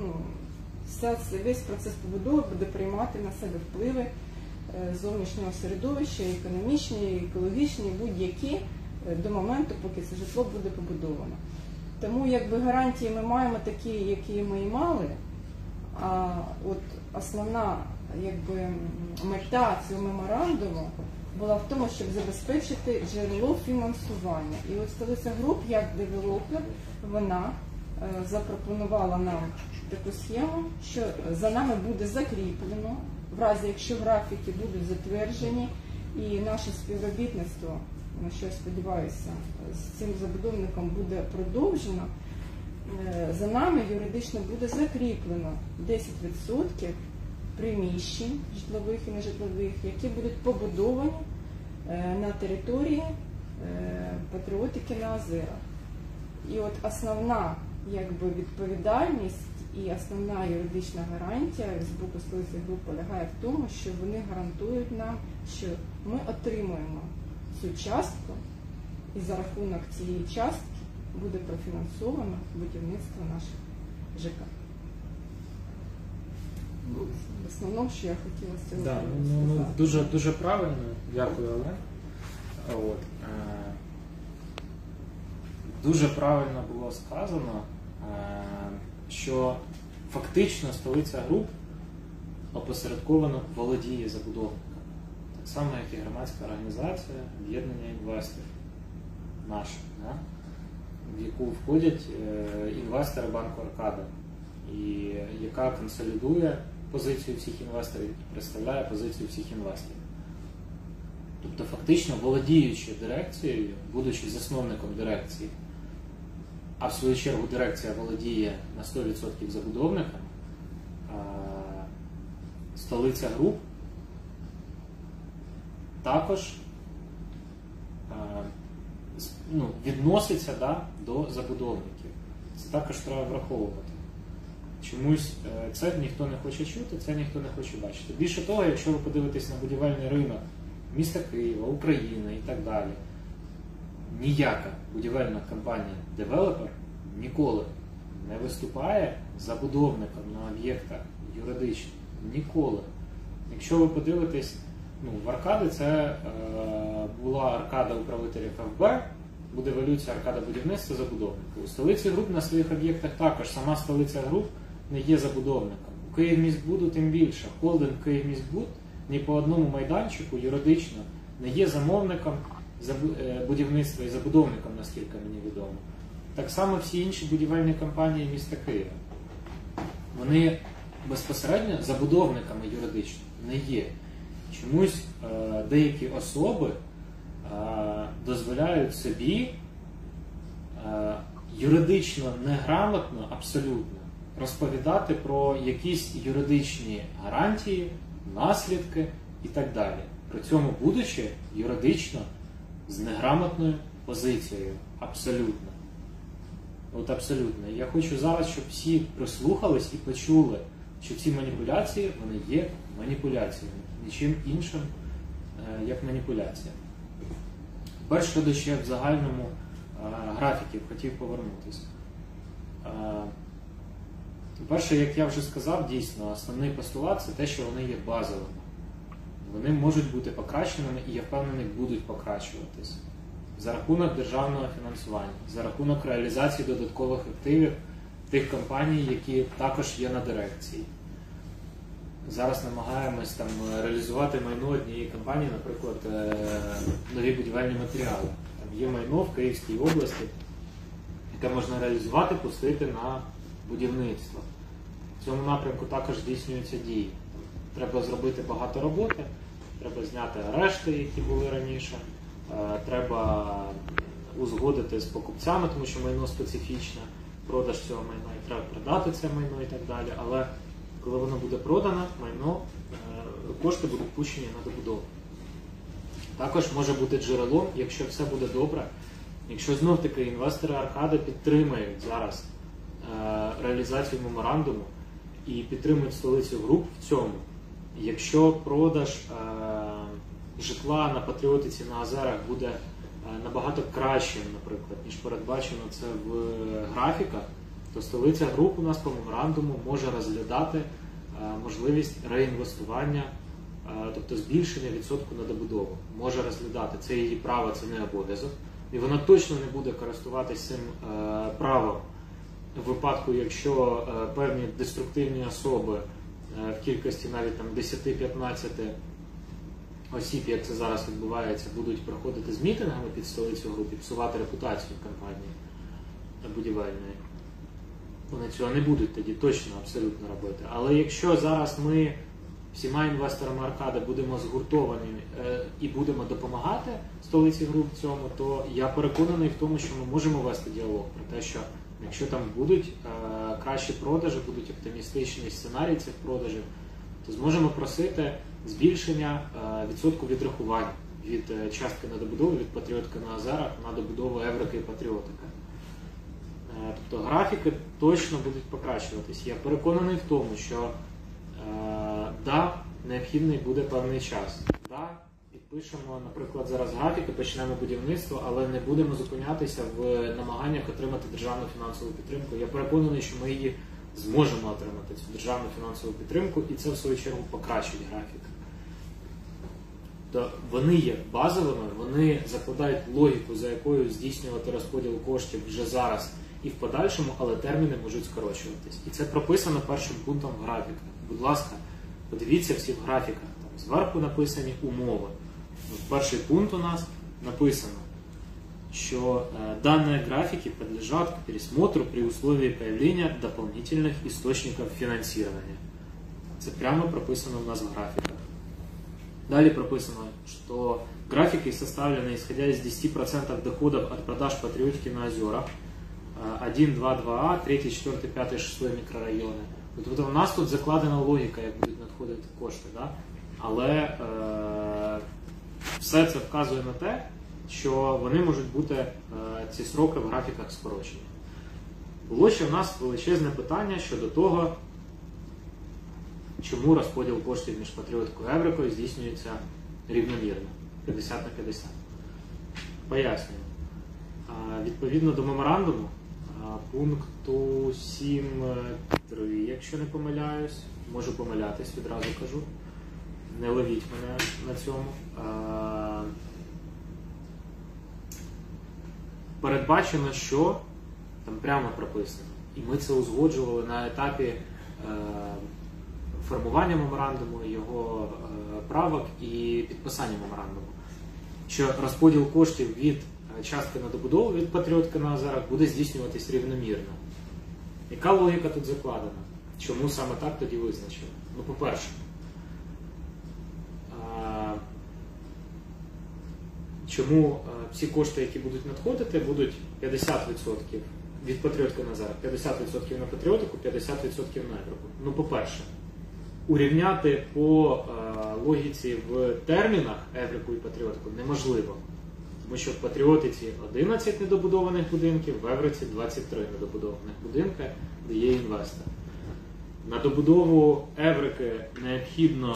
весь процес побудови буде приймати на себе впливи зовнішнього середовища, економічні, екологічні, будь-які, до моменту, поки це житло буде побудовано. Тому якби гарантії ми маємо такі, які ми і мали, а от основна якби мета цього меморандуму була в тому, щоб забезпечити джерело фінансування. І от Столиця Груп, як девелопер, вона запропонувала нам таку схему, що за нами буде закріплено, в разі якщо графіки будуть затверджені і наше співробітництво, на що я сподіваюся, з цим забудовником буде продовжено, за нами юридично буде закріплено 10% приміщень житлових і нежитлових, які будуть побудовані на території Патріотики на озерах. І от основна якби відповідальність і основна юридична гарантія з боку Столиці Груп полягає в тому, що вони гарантують нам, що ми отримуємо цю частку, і за рахунок цієї частки буде профінансовано будівництво наших ЖК. В основному, що я хотіла з цього сказати. Дуже правильно, дякую, Олена. Дуже правильно було сказано, що фактично Столиця Груп опосередковано володіє забудовником. Так само, як і громадська організація об'єднання інвесторів наша, в яку входять інвестори банку Аркада, і яка консолідує позицію всіх інвесторів і представляє позицію всіх інвесторів. Тобто фактично володіючи дирекцією, будучи засновником дирекції, а в свою чергу дирекція володіє на 100% забудовником, Столиця Груп також відноситься до забудовників. Це також треба враховувати. Чомусь це ніхто не хоче чути, це ніхто не хоче бачити. Більше того, якщо ви подивитесь на будівельний ринок міста Києва, України і так далі, ніяка будівельна компанія-девелопер ніколи не виступає забудовником на об'єктах, юридично. Ніколи. Якщо ви подивитесь, в Аркади це була Аркада управителів ФБ, буде еволюція Аркада будівництва забудовника. У столиці груп на своїх об'єктах також сама столиця груп не є забудовником. У Київміськбуду тим більше. Холдинг Київміськбуд ні по одному майданчику юридично не є замовником будівництва і забудовником, наскільки мені відомо. Так само всі інші будівельні компанії міста Києва. Вони безпосередньо забудовниками юридично не є. Чомусь деякі особи дозволяють собі юридично неграмотно, абсолютно, розповідати про якісь юридичні гарантії, наслідки і так далі. При цьому будучи юридично з неграмотною позицією. Абсолютно. От абсолютно. Я хочу зараз, щоб всі прислухались і почули, що ці маніпуляції, вони є маніпуляціями. Нічим іншим, як маніпуляція. Тепер щодо ще в загальному графіків хотів повернутися. Перше, як я вже сказав, дійсно, основний постулат – це те, що вони є базовими. Вони можуть бути покращеними і, я впевнений, будуть покращуватись. За рахунок державного фінансування, за рахунок реалізації додаткових активів тих компаній, які також є на дирекції. Зараз намагаємось реалізувати майно однієї компанії, наприклад, нові будівельні матеріали. Там є майно в Київській області, яке можна реалізувати, пустити на будівництво. В цьому напрямку також здійснюються дії. Треба зробити багато роботи, треба зняти арешти, які були раніше, треба узгодити з покупцями, тому що майно специфічне, продаж цього майна, і треба продати це майно і так далі. Але коли воно буде продано, кошти будуть пущені на добудову. Також може бути джерелом, якщо все буде добре, якщо знов-таки інвестори Аркади підтримають зараз реалізацію меморандуму і підтримують столицю груп в цьому, якщо продаж житла на Патріотиці на Озерах буде набагато кращим, наприклад, ніж передбачено це в графіках, то столиця груп у нас по меморандуму може розглядати можливість реінвестування, тобто збільшення відсотку на добудову. Може розглядати. Це її право, це не обов'язок. І вона точно не буде користуватися цим правом в випадку, якщо певні деструктивні особи в кількості навіть 10-15 осіб, як це зараз відбувається, будуть проходити з мітингами під столицю груп і псувати репутацію компанії будівельної. Вони цього не будуть тоді точно абсолютно робити. Але якщо зараз ми всіма інвесторами Аркади будемо згуртовані і будемо допомагати столиці груп в цьому, то я переконаний в тому, що ми можемо вести діалог про те, що якщо там будуть кращі продажі, будуть оптимістичні сценарії цих продажів, то зможемо просити збільшення відсотку відрахувань від частки на добудову, від Патріотки на Озерах на добудову Еврики і Патріотика. Тобто графіки точно будуть покращуватись. Я переконаний в тому, що необхідний буде певний час. Підпишемо, наприклад, зараз графіки, почнемо будівництво, але не будемо зупинятися в намаганнях отримати державну фінансову підтримку. Я переконаний, що ми її зможемо отримати, цю державну фінансову підтримку, і це в свою чергу покращить графік. То вони є базовими, вони закладають логіку, за якою здійснювати розподіл коштів вже зараз і в подальшому, але терміни можуть скорочуватись. І це прописано першим пунктом в графіках. Будь ласка, подивіться всі в графіках. Там зверху написані умови. Перший пункт у нас написано, что данные графики подлежат к пересмотру при условии появления дополнительных источников финансирования. Это прямо прописано у нас в графиках. Далее прописано, что графики составлены исходя из 10% доходов от продаж Патриотики на Озерах, 1, 2, 2А, 3, 4, 5, 6 мікрорайони. От у нас тут закладена логіка, як будуть надходити кошти, да? Але все це вказує на те, що вони можуть бути, ці сроки в графіках скорочені. Було ще в нас величезне питання щодо того, чому розподіл коштів між Патріоткою і Еврикою здійснюється рівномірно, 50/50. Пояснюю. Відповідно до меморандуму, пункту 7 3, якщо не помиляюсь. Можу помилятись, відразу кажу. Не ловіть мене на цьому. Передбачено, що там прямо прописано. І ми це узгоджували на етапі формування меморандуму, його правок і підписання меморандуму. Що розподіл коштів від частки на добудову, від Патріотки на Озерах буде здійснюватись рівномірно. Яка логіка тут закладена? Чому саме так тоді визначили? Ну, по-перше, чому всі кошти, які будуть надходити, будуть 50% від Патріотки на Озерах, 50% на Патріотику, 50% на Еврику. Ну, по-перше, урівняти по логіці в термінах Еврику і Патріотику неможливо. Тому що в Патріотиці 11 недобудованих будинків, в Евриці 23 недобудованих будинки, де є інвестор. На добудову Еврики необхідно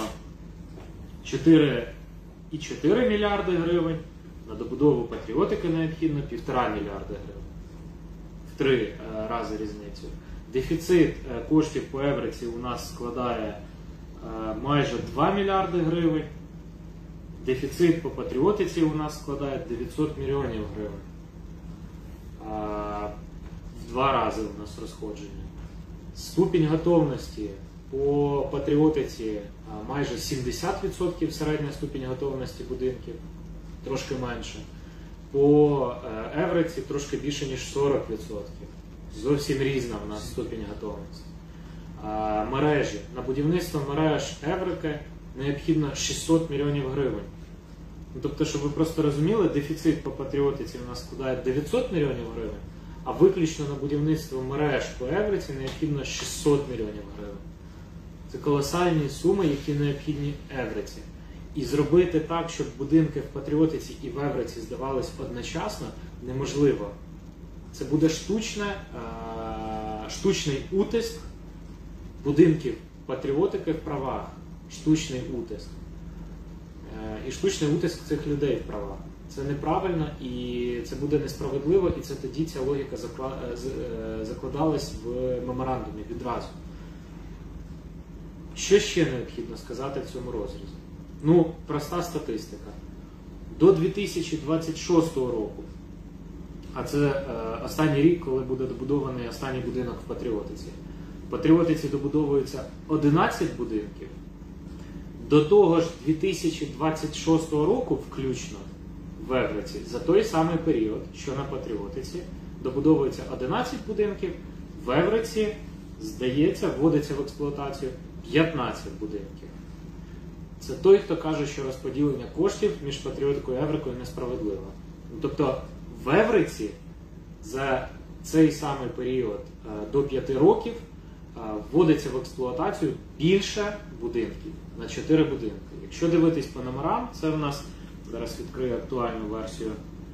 4,4 мільярди гривень, на добудову Патріотики необхідно 1,5 мільярди гривень. В 3 рази різницю. Дефіцит коштів по Евриці у нас складає майже 2 мільярди гривень. Дефіцит по Патріотиці у нас складає 900 мільйонів гривень. В 2 рази у нас розходження. Ступінь готовності по Патріотиці майже 70% середня ступінь готовності будинків, трошки менше. По Евриці трошки більше, ніж 40%. Зовсім різна у нас ступінь готовності. Мережі. На будівництво мереж Еврики необхідно 600 мільйонів гривень. Ну, тобто, щоб ви просто розуміли, дефіцит по Патріотиці у нас складає 900 мільйонів гривень, а виключно на будівництво мереж по Евриці необхідно 600 мільйонів гривень. Це колосальні суми, які необхідні Евриці. І зробити так, щоб будинки в Патріотиці і в Евриці здавались одночасно, неможливо. Це буде штучний утиск будинків Патріотики в правах. Штучний утиск. І штучний утиск цих людей в правах. Це неправильно і це буде несправедливо, і це тоді ця логіка закладалась в меморандумі відразу. Що ще необхідно сказати в цьому розрізі? Ну, проста статистика. До 2026 року, а це останній рік, коли буде добудований останній будинок в Патріотиці. В Патріотиці добудовується 11 будинків. До того ж 2026 року включно в Евриці за той самий період, що на Патріотиці, добудовується 11 будинків, в Евриці, здається, вводиться в експлуатацію 15 будинків. Це той, хто каже, що розподілення коштів між Патріотикою і Еврикою несправедливо. Тобто в Евриці за цей самий період до 5 років вводиться в експлуатацію більше будинків, на 4 будинки. Якщо дивитись по номерам, це в нас, зараз відкрию актуальну версію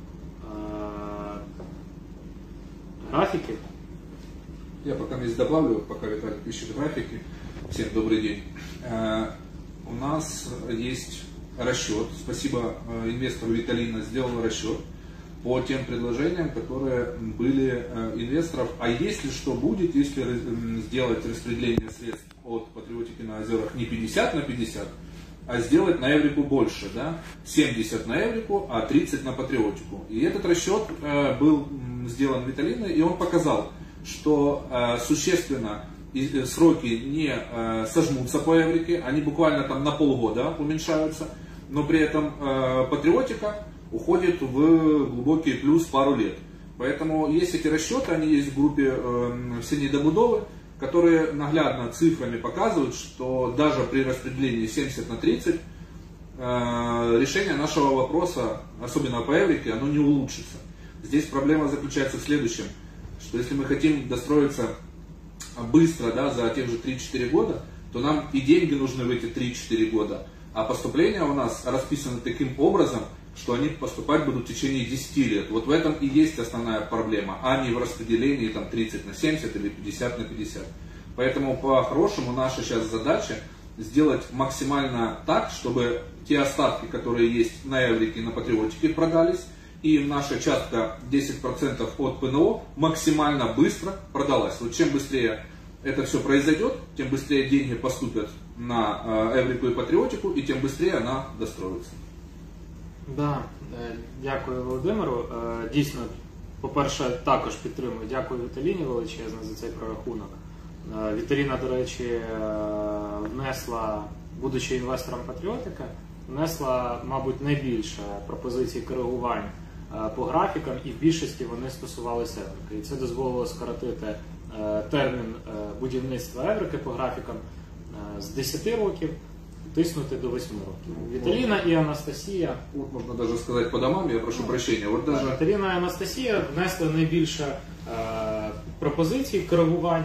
графіків. Я пока здесь добавлю, пока Виталий пишет графики. Всем добрый день. У нас есть расчет. Спасибо инвестору Виталина, сделал расчет по тем предложениям, которые были инвесторов. А если что будет, если сделать распределение средств от Патриотики на Озерах не 50 на 50, а сделать на Еврику больше, да? 70 на Еврику, а 30 на Патриотику. И этот расчет был сделан Виталиной, и он показал, что существенно сроки не сожмутся по Еврике, они буквально там на полгода уменьшаются, но при этом Патриотика уходит в глубокий плюс пару лет. Поэтому есть эти расчеты, они есть в группе «Все недобудовы», которые наглядно цифрами показывают, что даже при распределении 70 на 30 решение нашего вопроса, особенно по Еврике, оно не улучшится. Здесь проблема заключается в следующем, что если мы хотим достроиться быстро, да, за тех же 3-4 года, то нам и деньги нужны в эти 3-4 года, а поступления у нас расписаны таким образом, что они поступать будут в течение 10 лет. Вот в этом и есть основная проблема, а не в распределении там, 30 на 70 или 50 на 50. Поэтому по-хорошему наша сейчас задача сделать максимально так, чтобы те остатки, которые есть на Еврике и на Патриотике, продались, и наша частка 10% от ПНО максимально быстро продалась. Вот чем быстрее это все произойдет, тем быстрее деньги поступят на Эврику и Патриотику, и тем быстрее она достроится. Да, дякую Володимиру. Дійсно, по-перше, також підтримую. Дякую Віталіні величезно за цей прорахунок. Віталіна, до речі, внесла, будучи інвестором Патріотика, внесла, мабуть, найбільше пропозицій коригувань по графікам, і в більшості вони стосувалися Еврики. І це дозволило скоротити термін будівництва Еврики по графікам з 10 років тиснути до 8 років. Віталіна і Анастасія... Вот можно даже сказать по домам, я прошу прощения. Вот даже... Віталіна і Анастасія внесли найбільше пропозицій коригувань.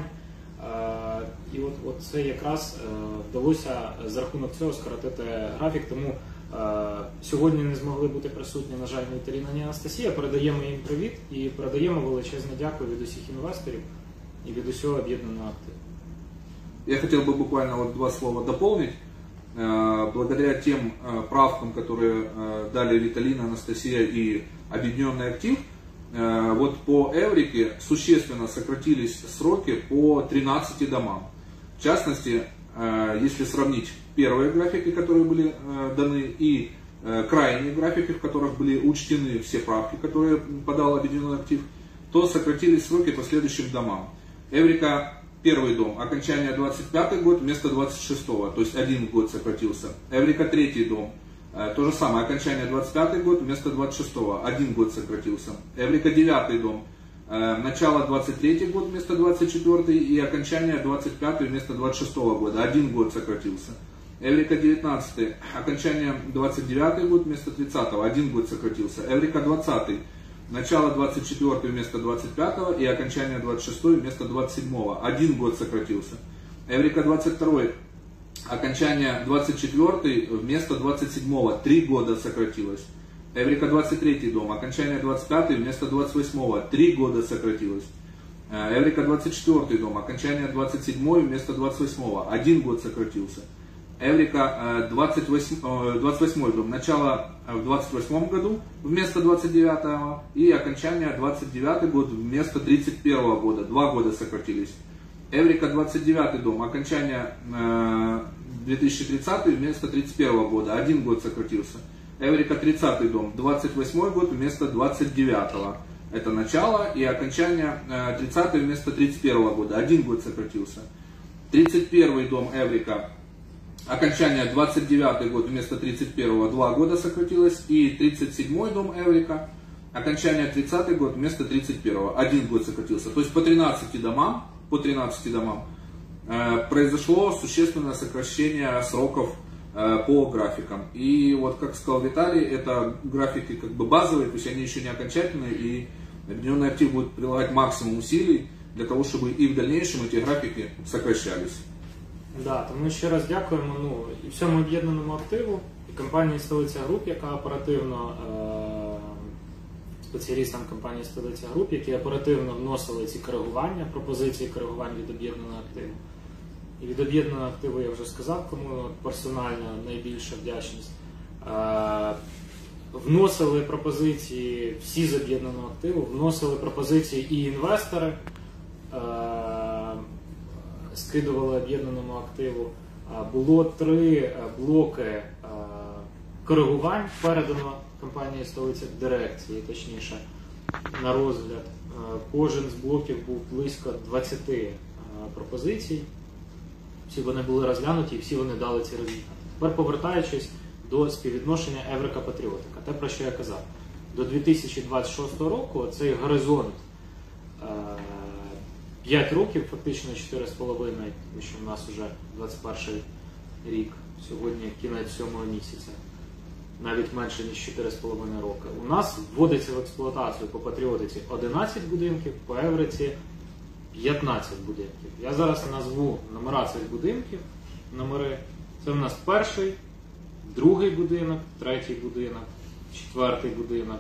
І от це якраз вдалося за рахунок цього скоротити графік, тому сьогодні не змогли бути присутні, на жаль, ні Віталіна, ні Анастасія. Передаємо їм привіт і передаємо величезне дякую від усіх інвесторів і від усього об'єднаного активу. Я хотел бы буквально вот 2 слова дополнить. Благодаря тем правкам, которые дали Виталина, Анастасия и Объединенный актив, вот по Эврике существенно сократились сроки по 13 домам. В частности, если сравнить первые графики, которые были даны, и крайние графики, в которых были учтены все правки, которые подал Объединенный актив, то сократились сроки по следующим домам. Эврика, первый дом, окончание 25 год вместо 26-го, то есть 1 год сократился. Эврика, третий дом, то же самое, окончание 25 год вместо 26-го, 1 год сократился. Эврика, 9 дом, начало 23 год вместо 24 и окончание 25 вместо 26 года, 1 год сократился. Эврика 19, окончание 29 год вместо 30-го, 1 год сократился. Эврика 20, начало 24 вместо 25 и окончание 26 вместо 27, 1 год сократился. Эврика 22, окончание 24 вместо 27, 3 года сократилось. Эврика 23 дом, окончание 25 вместо 28, 3 года сократилось. Эврика 24 дом, окончание 27 вместо 28, 1 год сократился. Эврика 28 дом, начало в 28 году вместо 29 и окончание 29 год вместо 31 года, 2 года сократились. Эврика 29 дом, окончание 2030 вместо 31 года, 1 год сократился. Эврика 30 дом, 28 год вместо 29. Это начало и окончание 30 вместо 31 года, 1 год сократился. 31 дом Эврика, окончание 29 год вместо 31, 2 года сократилось. И 37 дом Эврика, окончание 30 год вместо 31, 1 год сократился. То есть по 13 домам, произошло существенное сокращение сроков по графикам. И вот, как сказал Виталий, это графики как бы базовые, то есть они еще не окончательные, и Объединенный актив будет прилагать максимум усилий для того, чтобы и в дальнейшем эти графики сокращались. Да, тому ще раз дякуємо і всьому об'єднаному активу, і компанії «Столиця Груп», яка оперативно, спеціалістам компанії «Столиця Груп», які оперативно вносили ці коригування, пропозиції коригувань від об'єднаного активу. І від об'єднаного активу я вже сказав, кому персонально найбільша вдячність. Вносили пропозиції всі з об'єднаного активу, вносили пропозиції і інвестори, скидували об'єднаному активу. Було 3 блоки коригувань, передано компанії «Столиця» дирекції, точніше, на розгляд. Кожен з блоків був близько 20 пропозицій. Всі вони були розглянуті і всі вони дали ці результати. Тепер повертаючись до співвідношення Еврика-Патріотика, те, про що я казав. До 2026 року цей горизонт 5 років, фактично 4,5, тому що в нас вже 21 рік, сьогодні кінець 7-го місяця, навіть менше ніж 4,5 роки. У нас вводиться в експлуатацію по Патріотиці 11 будинків, по Евриці 15 будинків. Я зараз назву номера цих будинків, номери. Це в нас перший, другий будинок, третій будинок, четвертий будинок,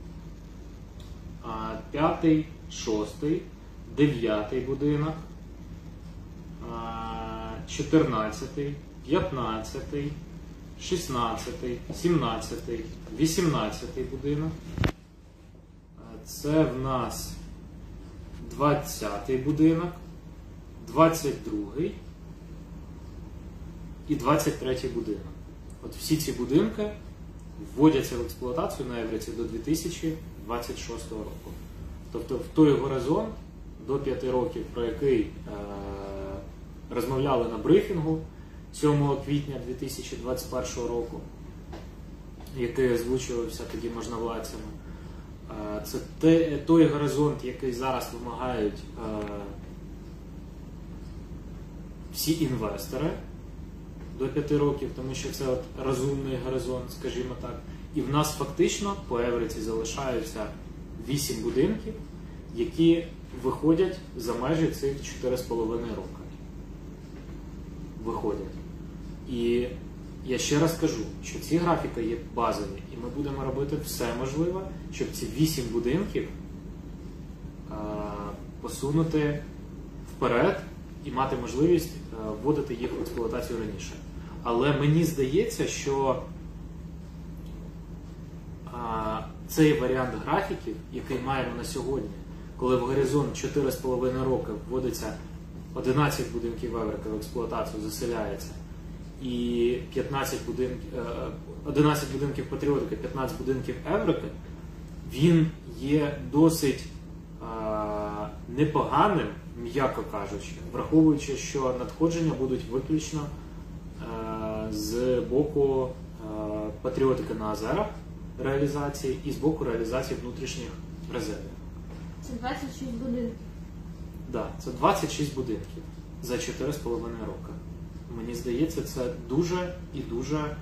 5-й, 6-й, 9-й будинок, 14-й, 15-й, 16-й, 17-й, 18-й будинок. Це в нас 20-й будинок, 22-й і 23-й будинок. От всі ці будинки вводяться в експлуатацію на Евриці до 2026 року. Тобто в той горизонт до 5 років, про який розмовляли на брифінгу 7 квітня 2021 року, який озвучувався тоді можновладцями, це той горизонт, який зараз вимагають всі інвестори до 5 років, тому що це от розумний горизонт, скажімо так. І в нас фактично по Евриці залишаються 8 будинків, які виходять за межі цих 4,5 роки. Виходять. І я ще раз кажу, що ці графіки є базові, і ми будемо робити все можливе, щоб ці 8 будинків посунути вперед і мати можливість вводити їх в експлуатацію раніше. Але мені здається, що цей варіант графіків, який маємо на сьогодні, коли в горизонт 4,5 роки вводиться 11 будинків Еврики в експлуатацію, заселяється, і 11 будинків Патріотики, 15 будинків Еврики, він є досить непоганим, м'яко кажучи, враховуючи, що надходження будуть виключно з боку Патріотики на Азерах реалізації і з боку реалізації внутрішніх резервів. Це 26 будинків. Так, це 26 будинків за 4,5 роки. Мені здається, це дуже і дуже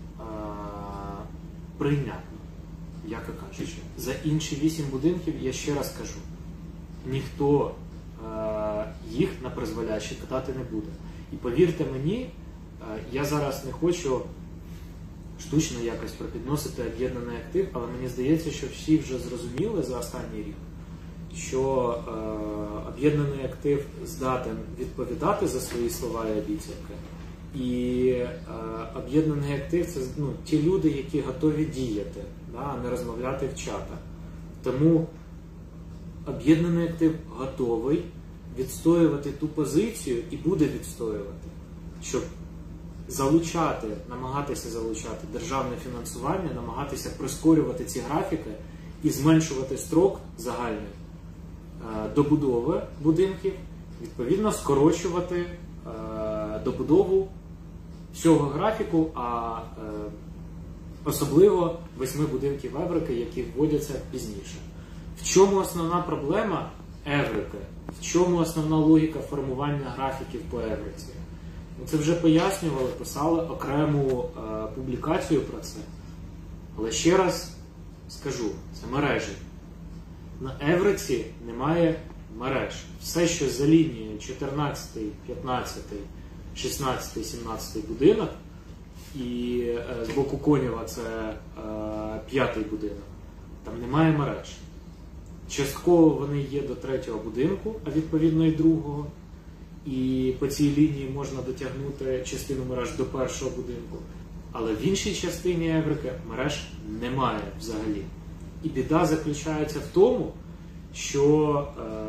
прийнятно, м'яко кажучи. За інші 8 будинків, я ще раз кажу, ніхто їх на призволяще катати не буде. І повірте мені, я зараз не хочу штучно якось пропідносити об'єднаний актив, але мені здається, що всі вже зрозуміли за останній рік, що об'єднаний актив здатен відповідати за свої слова і обіцянки. І об'єднаний актив – це ті люди, які готові діяти, а не розмовляти в чатах. Тому об'єднаний актив готовий відстоювати ту позицію і буде відстоювати, щоб намагатися залучати державне фінансування, намагатися прискорювати ці графіки і зменшувати строк загальний добудови будинків, відповідно скорочувати добудову всього графіку, а особливо 8 будинків Еврики, які вводяться пізніше. В чому основна проблема Еврики? В чому основна логіка формування графіків по Евриці? Це вже пояснювали, писали окрему публікацію про це. Але ще раз скажу, це мережі. На Евриці немає мереж. Все, що за лінією 14, 15, 16, 17 будинок, і з боку Конєва це 5-й будинок, там немає мереж. Частково вони є до 3-го будинку, а відповідно і 2-го. І по цій лінії можна дотягнути частину мереж до 1-го будинку. Але в іншій частині Еврики мереж немає взагалі. І біда заключається в тому, що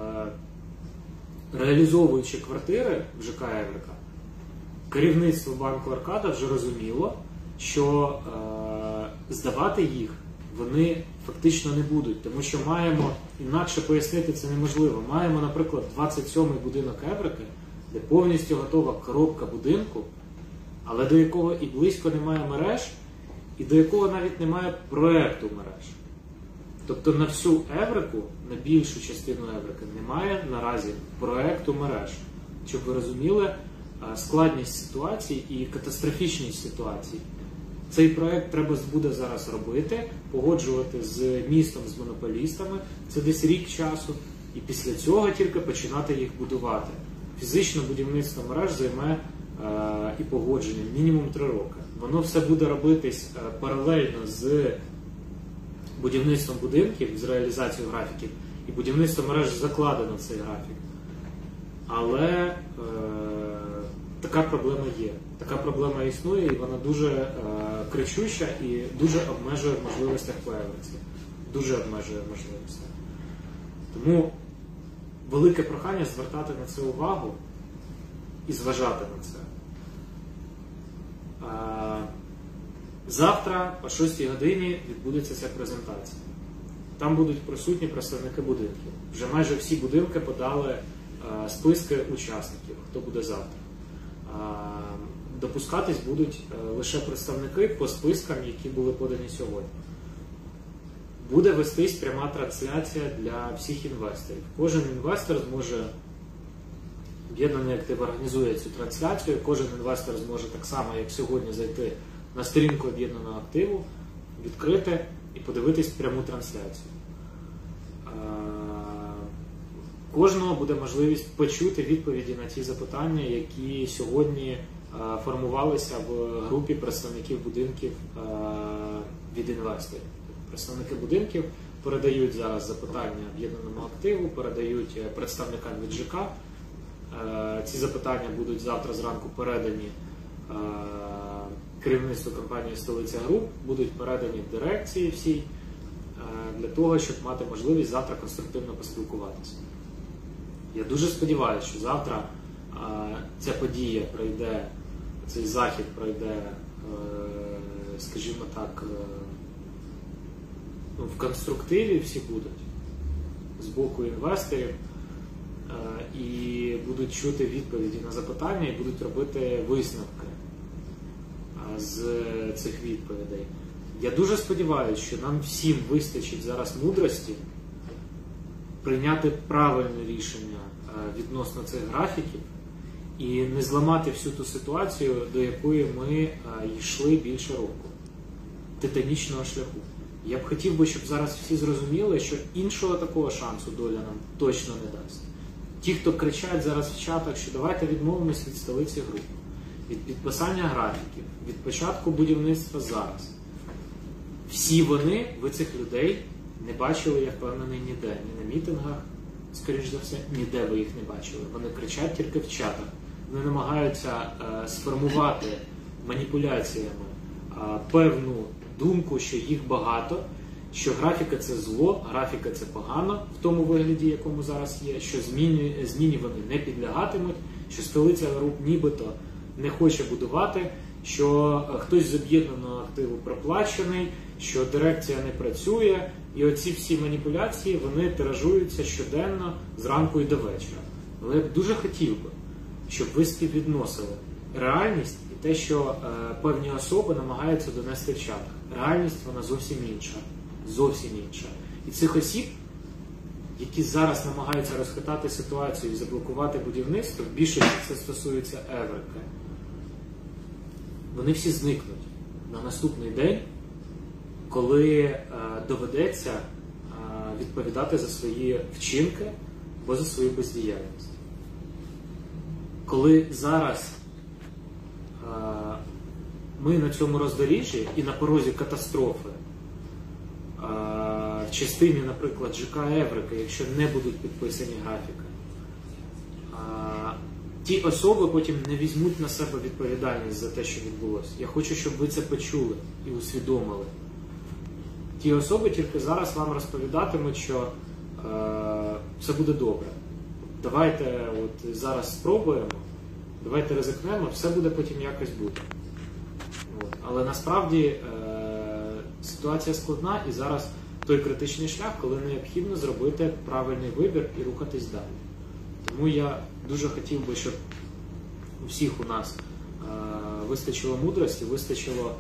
реалізовуючи квартири в ЖК Еврика, керівництво банку Аркада вже розуміло, що здавати їх вони фактично не будуть, тому що маємо, інакше пояснити це неможливо, маємо, наприклад, 27-й будинок Еврики, де повністю готова коробка будинку, але до якого і близько немає мереж, і до якого навіть немає проєкту мереж. Тобто на всю Еврику, на більшу частину Еврики, немає наразі проєкту мереж. Щоб ви розуміли складність ситуації і катастрофічність ситуації. Цей проєкт треба буде зараз робити, погоджувати з містом, з монополістами. Це десь рік часу. І після цього тільки починати їх будувати. Фізично будівництво мереж займе і погодження мінімум 3 роки. Воно все буде робитись паралельно з будівництвом будинків, з реалізацією графіків. І будівництво мереж закладено в цей графік. Але така проблема є. Така проблема існує, і вона дуже кричуща і дуже обмежує в можливостях по Евриці. Дуже обмежує в можливостях. Тому велике прохання звертати на це увагу і зважати на це. Завтра о 6 годині відбудеться ця презентація. Там будуть присутні представники будинків. Вже майже всі будинки подали списки учасників, хто буде завтра. Допускатись будуть лише представники по спискам, які були подані сьогодні. Буде вестись пряма трансляція для всіх інвесторів. Кожен інвестор зможе, об'єднаний актив організує цю трансляцію, кожен інвестор зможе так само, як сьогодні, зайти на сторінку об'єднаного активу, відкрити і подивитись пряму трансляцію. Кожного буде можливість почути відповіді на ті запитання, які сьогодні формувалися в групі представників будинків від інвесторів. Представники будинків передають зараз запитання об'єднаному активу, передають представникам від ЖК. Ці запитання будуть завтра зранку передані керівництву компанії «Столиця Груп», будуть передані дирекції всій, для того, щоб мати можливість завтра конструктивно поспілкуватися. Я дуже сподіваюся, що завтра ця подія пройде, цей захід пройде, скажімо так, в конструктиві всі будуть з боку інвесторів і будуть чути відповіді на запитання і будуть робити висновки з цих відповідей. Я дуже сподіваюся, що нам всім вистачить зараз мудрості прийняти правильне рішення відносно цих графіків і не зламати всю ту ситуацію, до якої ми йшли більше року. Титанічного шляху. Я б хотів би, щоб зараз всі зрозуміли, що іншого такого шансу доля нам точно не дасть. Ті, хто кричать зараз в чатах, що давайте відмовимось від «Столиці Груп», від підписання графіків, від початку будівництва зараз. Всі вони, ви цих людей не бачили, я впевнений, ніде. Ні на мітингах, скоріш за все, ніде ви їх не бачили. Вони кричать тільки в чатах. Вони намагаються сформувати маніпуляціями певну думку, що їх багато, що графіка – це зло, графіка – це погано в тому вигляді, якому зараз є, що зміні вони не підлягатимуть, що «Столиця Груп» нібито не хоче будувати, що хтось з об'єднаного активу проплачений, що дирекція не працює. І оці всі маніпуляції, вони тиражуються щоденно зранку і до вечора. Але я б дуже хотів би, щоб ви співвідносили реальність і те, що певні особи намагаються донести в чатах. Реальність, вона зовсім інша. Зовсім інша. І цих осіб, які зараз намагаються розхитати ситуацію і заблокувати будівництво, в більшості це стосується Еврики, вони всі зникнуть на наступний день, коли доведеться відповідати за свої вчинки або за свою бездіяльність. Коли зараз ми на цьому роздоріжжі і на порозі катастрофи в частині, наприклад, ЖК Еврика, якщо не будуть підписані графіки, ті особи потім не візьмуть на себе відповідальність за те, що відбулося. Я хочу, щоб ви це почули і усвідомили. Ті особи тільки зараз вам розповідатимуть, що все буде добре. Давайте от зараз спробуємо, давайте ризикнемо, все буде потім якось бути. От. Але насправді ситуація складна і зараз той критичний шлях, коли необхідно зробити правильний вибір і рухатись далі. Тому я дуже хотів би, щоб у всіх у нас вистачило мудрості, вистачило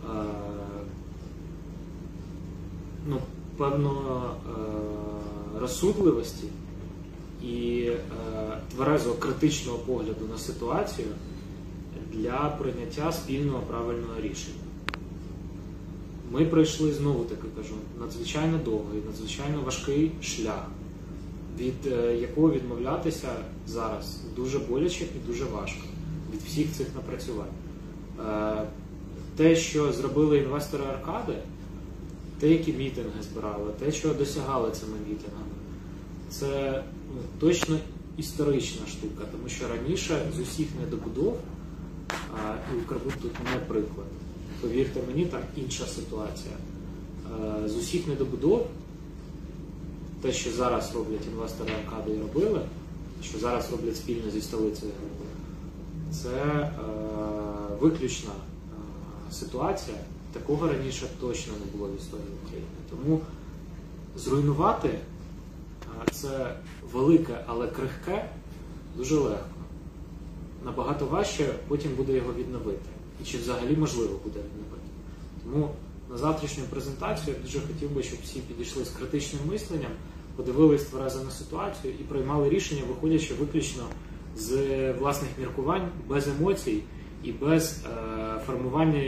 певно розсудливості і тверезого критичного погляду на ситуацію для прийняття спільного правильного рішення. Ми пройшли, знову таки кажу, надзвичайно довгий, надзвичайно важкий шлях, від якого відмовлятися зараз дуже боляче і дуже важко, від всіх цих напрацювань. Те, що зробили інвестори Аркади, те, які мітинги збирали, те, що досягали цими мітингами, це точно історична штука, тому що раніше з усіх недобудов, і Укрбуд тут не приклад, повірте мені, там інша ситуація. З усіх недобудов, те, що зараз роблять інвестори Аркади і робили, що зараз роблять спільно зі столицею, це виключна ситуація. Такого раніше точно не було в історії України. Тому зруйнувати це велике, але крихке дуже легко. Набагато важче потім буде його відновити. І чи взагалі можливо буде відновити. Тому на завтрашню презентацію я дуже хотів би, щоб всі підійшли з критичним мисленням, подивились тверезо на ситуацію і приймали рішення, виходячи виключно з власних міркувань, без емоцій і без формування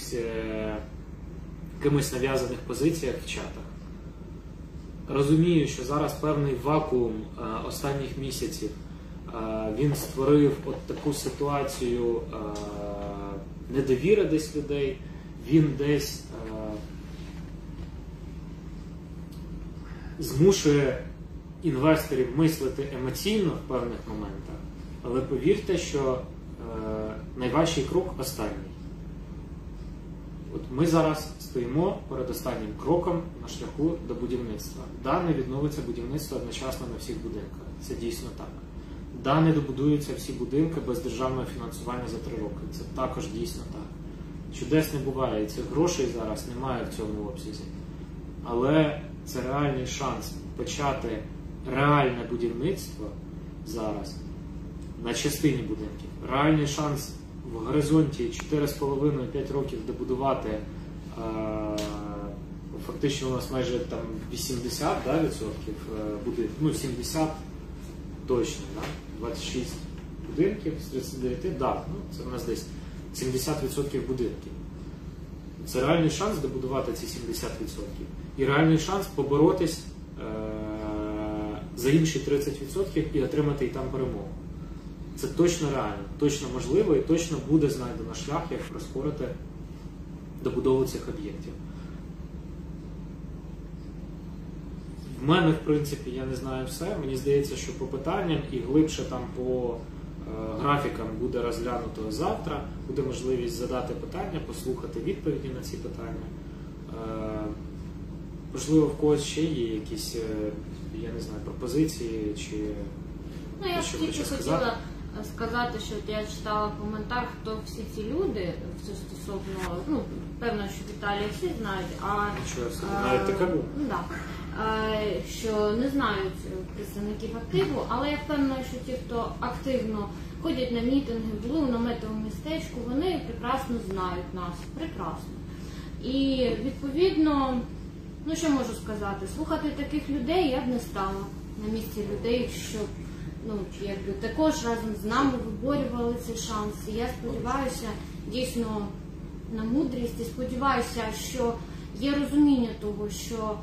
якимось нав'язаних позиціях в чатах. Розумію, що зараз певний вакуум останніх місяців він створив от таку ситуацію недовіри десь людей, він десь змушує інвесторів мислити емоційно в певних моментах, але повірте, що найважчий крок останній. От ми зараз стоїмо перед останнім кроком на шляху до будівництва. Да, не відновиться будівництво одночасно на всіх будинках. Це дійсно так. Да, не добудуються всі будинки без державного фінансування за 3 роки. Це також дійсно так. Чудес не буває, і цих грошей зараз немає в цьому обсязі. Але це реальний шанс почати реальне будівництво зараз на частині будинків. Реальний шанс в горизонті 4,5-5 років добудувати, фактично у нас майже там 80 відсотків будинків, ну 70 точно, 26 будинків з 39, це у нас десь 70% будинків. Це реальний шанс добудувати ці 70%. І реальний шанс поборотись за інші 30% і отримати і там перемогу. Це точно реально, точно можливо і точно буде знайдено шлях, як прискорити добудову цих об'єктів. В мене, в принципі, я не знаю все. Мені здається, що по питанням і глибше там по графікам буде розглянуто завтра. Буде можливість задати питання, послухати відповіді на ці питання. Можливо, в когось ще є якісь, я не знаю, пропозиції чи я що тільки хоче хотіла сказати, що я читала коментар, хто всі ці люди, це стосовно, певно, що Віталій всі знають, навіть таке було. Що не знають представників активу, але я впевнена, що ті, хто активно ходять на мітинги, були у наметовому містечку, вони прекрасно знають нас, прекрасно. І відповідно, що можу сказати, слухати таких людей я б не стала на місці людей, щоб також разом з нами виборювали цей шанс. І я сподіваюся дійсно на мудрість і сподіваюся, що є розуміння того, що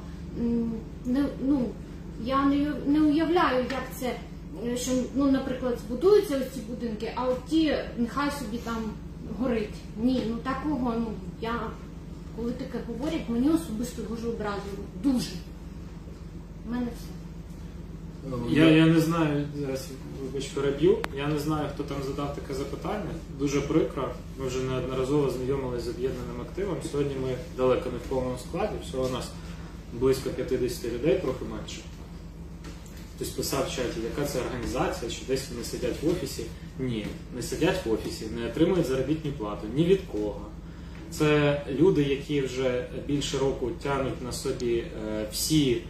я не уявляю, як це, що, наприклад, збудуються ось ці будинки, а от ті нехай собі там горить. Ні, такого, коли таке говорять, мені особисто дуже образливо. Дуже. У мене все. Я не знаю, зараз вибач переб'ю, я не знаю, хто там задав таке запитання. Дуже прикро, ми вже неодноразово знайомилися з об'єднаним активом. Сьогодні ми далеко не в повному складі, всього у нас близько 50 людей, трохи менше. Хтось писав в чаті, яка це організація, чи десь вони сидять в офісі. Ні, не сидять в офісі, не отримують заробітну плату, ні від кого. Це люди, які вже більше року тягнуть на собі всі,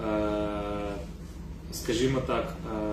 скажімо так,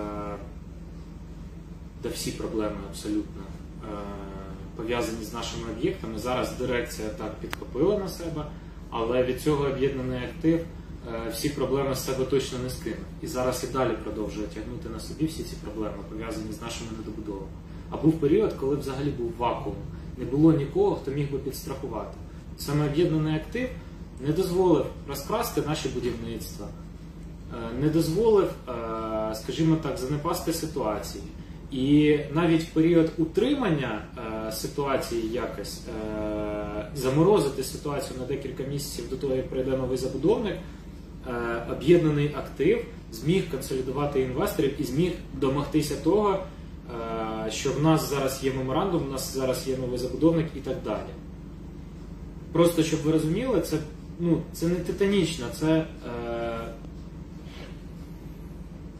всі проблеми абсолютно пов'язані з нашими об'єктами. Зараз дирекція так підхопила на себе, але від цього об'єднаний актив всі проблеми з себе точно не скине. І зараз і далі продовжує тягнути на собі всі ці проблеми, пов'язані з нашими недобудовами. А був період, коли взагалі був вакуум. Не було нікого, хто міг би підстрахувати. Саме об'єднаний актив не дозволив розкрасти наші будівництва, не дозволив, скажімо так, занепасти ситуації. І навіть в період утримання ситуації якось, заморозити ситуацію на декілька місяців до того, як прийде новий забудовник, об'єднаний актив зміг консолідувати інвесторів і зміг домогтися того, що в нас зараз є меморандум, в нас зараз є новий забудовник і так далі. Просто, щоб ви розуміли, це не титанічно, це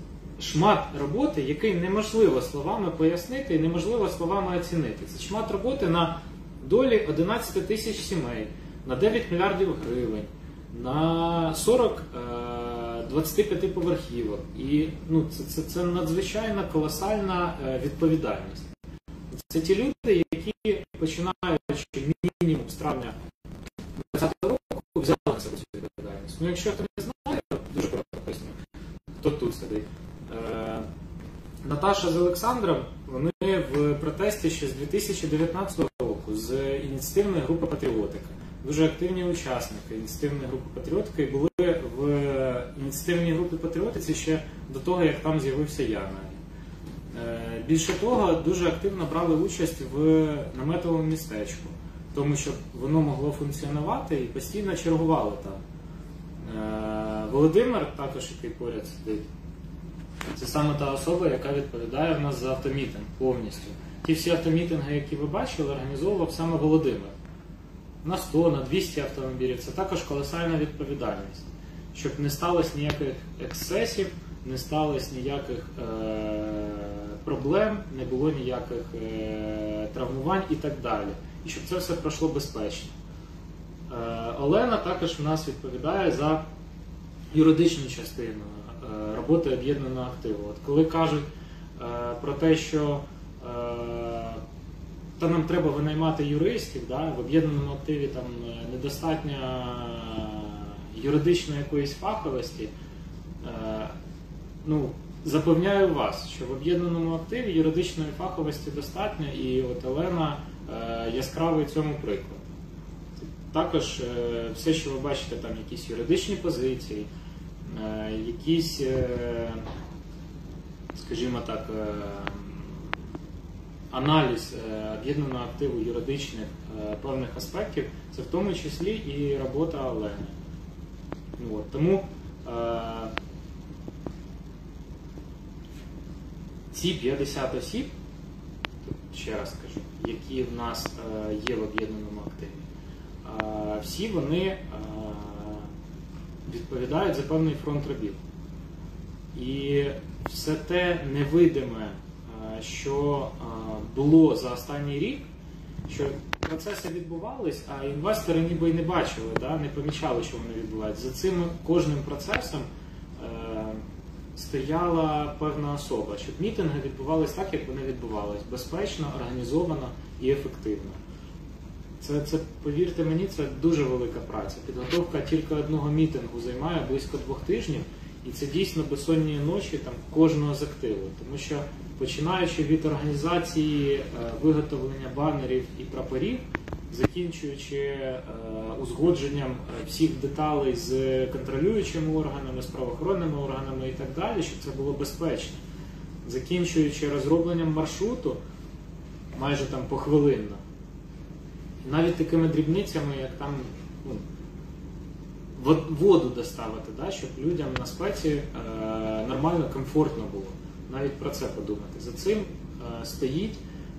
шмат роботи, який неможливо словами пояснити і неможливо словами оцінити. Це шмат роботи на долі 11 тисяч сімей, на 9 мільярдів гривень, на 40 25-поверхівок. І це надзвичайно колосальна відповідальність. Це ті люди, які, починаючи мінімум з травня 2020 року, взяли на себе цю відповідальність. Якщо хто не знає, дуже коротко поясню, хто тут сидить. Наташа з Олександром, вони в протесті ще з 2019 року з ініціативної групи «Патріотика». Дуже активні учасники ініціативної групи «Патріотика» і були в ініціативній групі «Патріотиці» ще до того, як там з'явився я навіть. Більше того, дуже активно брали участь в наметовому містечку, тому що воно могло функціонувати і постійно чергували там. Володимир, також який поряд сидить, це саме та особа, яка відповідає в нас за автомітинг повністю. Ті всі автомітинги, які ви бачили, організовував саме Володимир. На 100, на 200 автомобілів. Це також колосальна відповідальність. Щоб не сталося ніяких ексцесів, не сталося ніяких проблем, не було ніяких травмувань і так далі. І щоб це все пройшло безпечно. Олена також в нас відповідає за юридичну частину роботи об'єднаного активу. От коли кажуть про те, що та нам треба винаймати юристів, да, в об'єднаному активі там недостатньо юридичної якоїсь фаховості, запевняю вас, що в об'єднаному активі юридичної фаховості достатньо, і от Олена яскравий цьому приклад. Також все, що ви бачите, там якісь юридичні позиції, якісь, скажімо так, аналіз об'єднаного активу юридичних певних аспектів, це в тому числі і робота Олени. Тому ці 50 осіб, ще раз скажу, які в нас є в об'єднаному активі, всі вони відповідають за певний фронт робіт. І все те невидиме, що було за останній рік, що процеси відбувались, а інвестори ніби й не бачили, не помічали, що вони відбуваються. За цим кожним процесом стояла певна особа, щоб мітинги відбувались так, як вони відбувались. Безпечно, організовано і ефективно. Це, повірте мені, це дуже велика праця. Підготовка тільки одного мітингу займає близько 2 тижнів, і це дійсно безсонні ночі кожного з активу. Тому що, починаючи від організації виготовлення банерів і прапорів, закінчуючи узгодженням всіх деталей з контролюючими органами, з правоохоронними органами і так далі, щоб це було безпечно, закінчуючи розробленням маршруту майже похвилинно. Навіть такими дрібницями, як там воду доставити, щоб людям на спеці нормально, комфортно було. Навіть про це подумати. За цим стоїть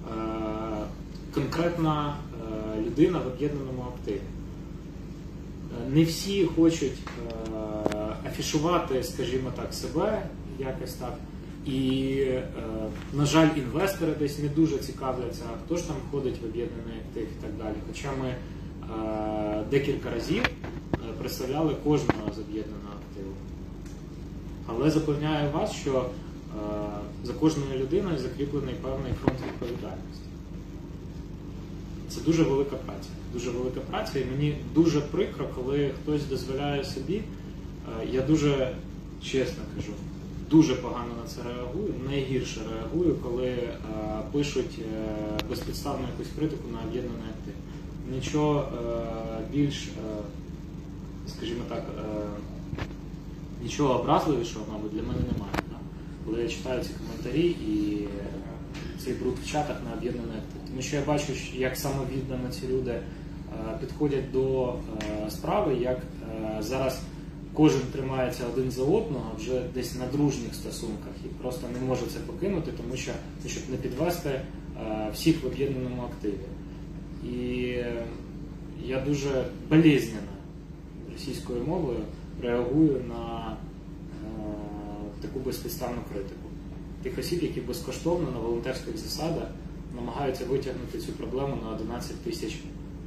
конкретна людина в об'єднаному активі. Не всі хочуть афішувати, скажімо так, себе якось так. І, на жаль, інвестори десь не дуже цікавляться, хто ж там ходить в об'єднаний актив і так далі. Хоча ми декілька разів представляли кожного з об'єднаного активу. Але запевняю вас, що за кожною людиною закріплений певний фронт відповідальності. Це дуже велика праця. Дуже велика праця, і мені дуже прикро, коли хтось дозволяє собі, я дуже чесно кажу, дуже погано на це реагую, найгірше реагую, коли пишуть безпідставну якусь критику на об'єднаний актив. Нічого більш, скажімо так, нічого образливішого, мабуть, для мене немає. Коли я читаю ці коментарі і цей бруд в чатах на об'єднаний актив. Тому що я бачу, як самовіддано ці люди підходять до справи, як зараз кожен тримається один за одного вже десь на дружніх стосунках і просто не може це покинути, тому що, щоб не підвести всіх в об'єднаному активі. І я дуже болезненно російською мовою реагую на таку безпідставну критику. Тих осіб, які безкоштовно на волонтерських засадах намагаються витягнути цю проблему на 11 тисяч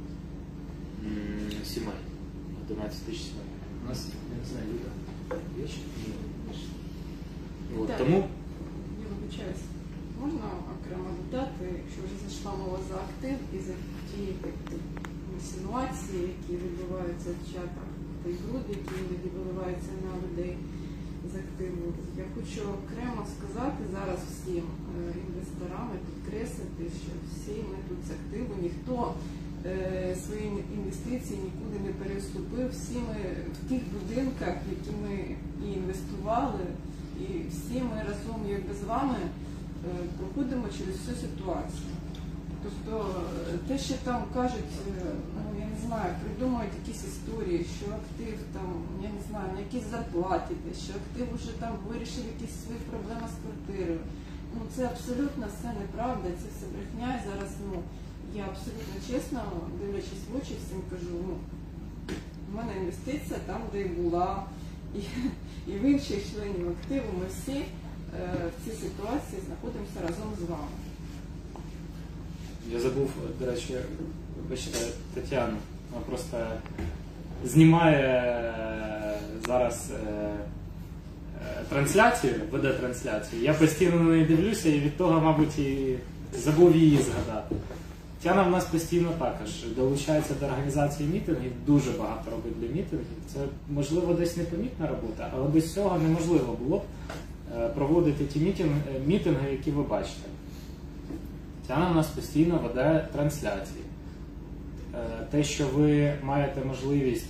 сімей. 11 тисяч сімей. У нас, я не знаю, Люда, є ще? Ні. От, Так. тому Я вибачаюсь, можна окремо додати, якщо вже зайшла мова за актив і за ті інсинуації, які відбуваються в чатах, та й бруди, які іноді виливаються на людей з активу. Я хочу окремо сказати зараз всім інвесторам і підкреслити, що всі ми тут з активу, ніхто свої інвестиції нікуди не переступив. Всі ми в тих будинках, в які ми і інвестували, і всі ми разом, якби з вами, проходимо через всю ситуацію. Тобто те, що там кажуть, ну я не знаю, придумують якісь історії, що актив там, я не знаю, на якісь зарплати, що актив уже там вирішив якісь свої проблеми з квартирою. Ну це абсолютно все неправда, це все брехня. І зараз, ну, я абсолютно чесно, дивлячись в очі, всім кажу, ну, в мене інвестиція там, де і була, і в інших членів активу ми всі в цій ситуації знаходимося разом з вами. я забув, до речі, бачите, Тетяну, вона просто знімає зараз трансляцію, веде трансляцію. Я постійно на неї дивлюся і від того, мабуть, і забув її згадати. Тетяна в нас постійно також долучається до організації мітингів, дуже багато робить для мітингів. Це, можливо, десь непомітна робота, але без цього неможливо було б проводити ті мітинги, які ви бачите. Тетяна в нас постійно веде трансляції. Те, що ви маєте можливість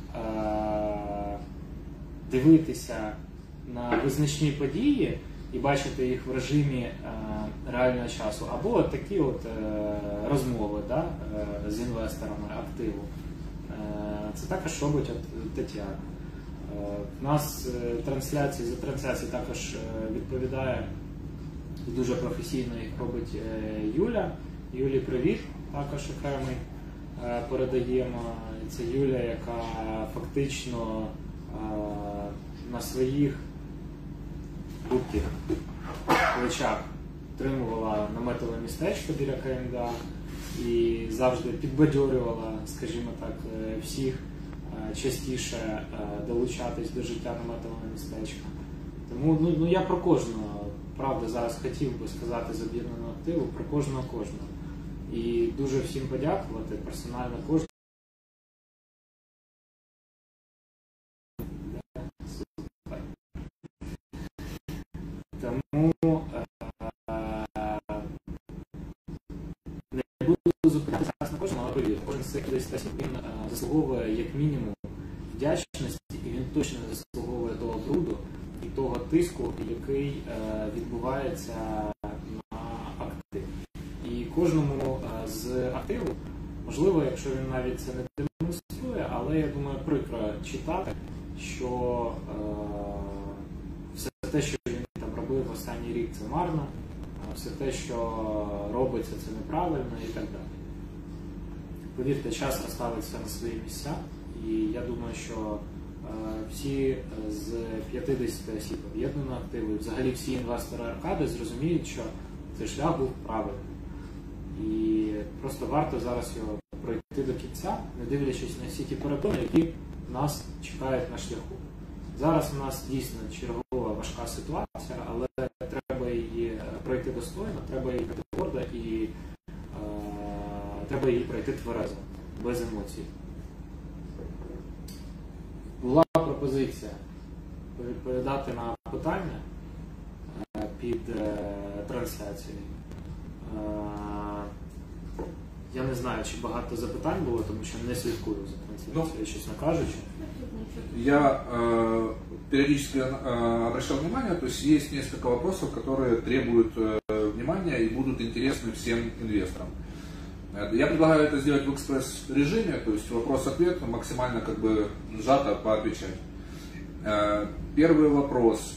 дивитися на визначні події і бачити їх в режимі реального часу, або от такі от розмови, да, з інвесторами активу. Це також робить Тетяна. У нас трансляції за трансляції також відповідає і дуже професійно їх робить Юля. Юлі привіт, також окремий передаємо. Це Юля, яка фактично на своїх будь-яких плечах утримувала наметове містечко біля КМДА і завжди підбадьорювала, скажімо так, всіх частіше долучатись до життя наметового містечка. Тому ну, я про кожного, правда, зараз хотів би сказати з об'єднаного активу, про кожного. І дуже всім подякувати, персонально кожному. Тому не буду зупинятися на кожному, але повірте, кожен з цих осіб, він заслуговує як мінімум вдячності, і він точно заслуговує того бруду і того тиску, який відбувається на актив. І кожному з активу, можливо, якщо він навіть це не демонструє, але я думаю, прикро читати, що все те, що він там робив останній рік, це марно, все те, що робиться, це неправильно і так далі. Повірте, час розставить все на свої місця, і я думаю, що всі з 50 осіб об'єднаного активу, і взагалі всі інвестори Аркади зрозуміють, що цей шлях був правильним. І просто варто зараз його пройти до кінця, не дивлячись на всі ті перепони, які нас чекають на шляху. Зараз у нас дійсно чергова важка ситуація, але треба її пройти достойно, треба її пройти гордо і треба її пройти тверезо, без емоцій. Була пропозиція відповідати на питання під трансляцією. Я не знаю, чи багато запитань було, тому що не слідкую за трансляцією, чесно кажучи. Я периодически обращал внимание, то есть есть несколько вопросов, которые требуют внимания и будут интересны всем инвесторам. Я предлагаю это сделать в экспресс-режиме, то есть вопрос-ответ максимально как бы сжато поотвечать. Первый вопрос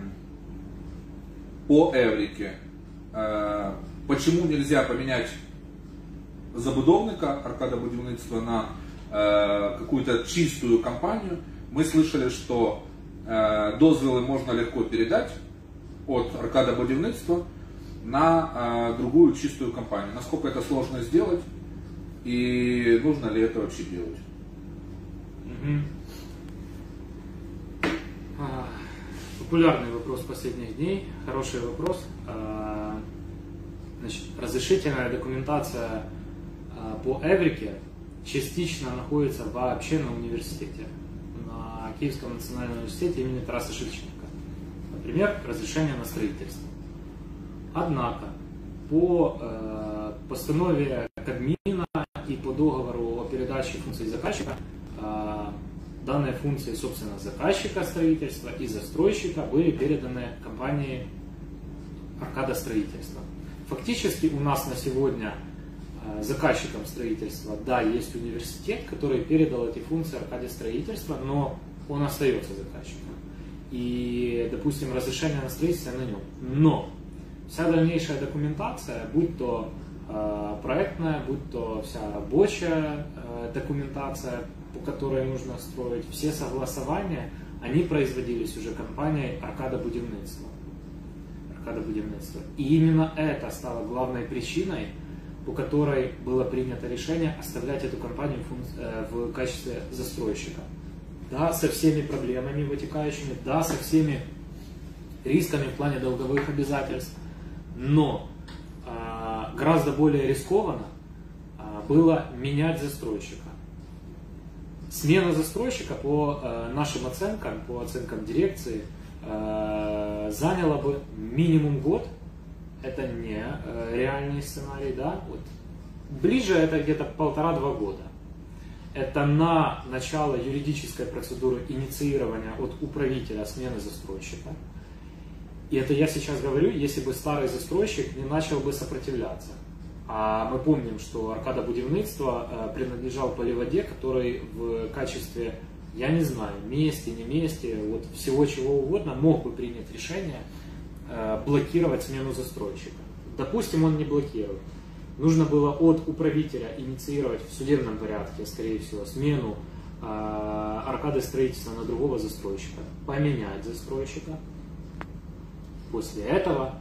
по Эврике. Почему нельзя поменять забудовника Аркада будівництва на какую-то чистую компанию? Мы слышали, что дозволы можно легко передать от Аркада Будівництва на другую чистую компанию. Насколько это сложно сделать и нужно ли это вообще делать? Популярный вопрос последних дней, хороший вопрос. Значит, разрешительная документация по Эврике частично находится вообще на университете, на Киевском национальном университете имени Тараса Шевченко. Например, разрешение на строительство. Однако, по постанове Кабмина и по договору о передаче функций заказчика, данные функции, собственно, заказчика строительства и застройщика были переданы компании Аркада Строительства. Фактически у нас на сегодня заказчиком строительства, да, есть университет, который передал эти функции Аркаде Строительства, но он остается заказчиком. И, допустим, разрешение на строительство на нем. Но вся дальнейшая документация, будь то проектная, будь то вся рабочая документация, по которой нужно строить, все согласования, они производились уже компанией Аркада Будівництва. И именно это стало главной причиной, по которой было принято решение оставлять эту компанию в качестве застройщика. Да, со всеми проблемами вытекающими, да, со всеми рисками в плане долговых обязательств, но гораздо более рискованно было менять застройщика. Смена застройщика по нашим оценкам, по оценкам дирекции, заняла бы минимум год. Это не реальный сценарий, да? Вот. Ближе это где-то 1,5-2 года. Это на начало юридической процедуры инициирования от управителя смены застройщика. И это я сейчас говорю, если бы старый застройщик не начал бы сопротивляться. А мы помним, что Аркада Будівництва принадлежал Поливоде, который в качестве, я не знаю, месте, не месте, вот всего чего угодно, мог бы принять решение блокировать смену застройщика. Допустим, он не блокирует. Нужно было от управителя инициировать в судебном порядке, скорее всего, смену Аркады Строительства на другого застройщика, поменять застройщика. После этого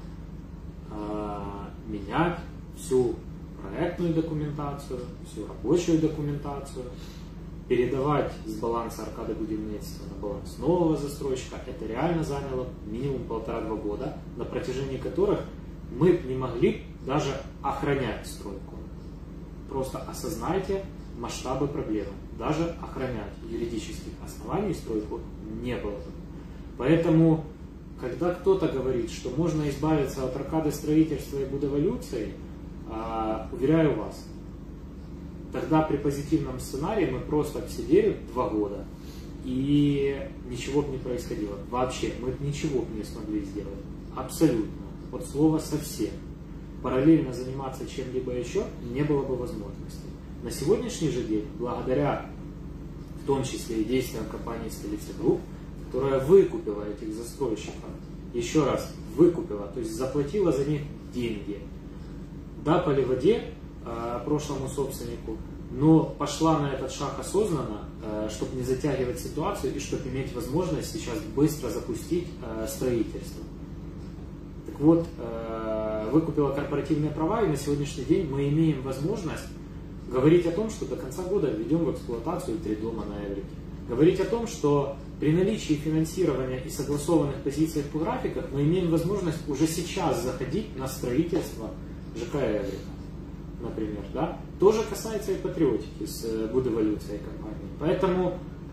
менять всю проектную документацию, всю рабочую документацию, передавать с баланса Аркады Будівництва на баланс нового застройщика. Это реально заняло минимум 1,5-2 года, на протяжении которых мы не могли даже охранять стройку. Просто осознайте масштабы проблемы. Даже охранять юридических оснований стройку не было. Поэтому, когда кто-то говорит, что можно избавиться от Аркады Строительства и Будэволюции, уверяю вас, тогда при позитивном сценарии мы просто сидели 2 года и ничего бы не происходило. Вообще, мы ничего бы не смогли сделать. Абсолютно. Вот слово совсем. Параллельно заниматься чем-либо еще не было бы возможности. На сегодняшний же день, благодаря в том числе и действиям компании Столица Групп, которая выкупила этих застройщиков, еще раз выкупила, то есть заплатила за них деньги, да, Поливоде, прошлому собственнику, но пошла на этот шаг осознанно, чтобы не затягивать ситуацию и чтобы иметь возможность сейчас быстро запустить строительство. Так вот, выкупила корпоративные права, и на сегодняшний день мы имеем возможность говорить о том, что до конца года введем в эксплуатацию 3 дома на Эврике. Говорить о том, что при наличии финансирования и согласованных позиций по графиках мы имеем возможность уже сейчас заходить на строительство ЖК Эврика, например. Да? Тоже касается и патриотики с Будэволюцией компании. Поэтому,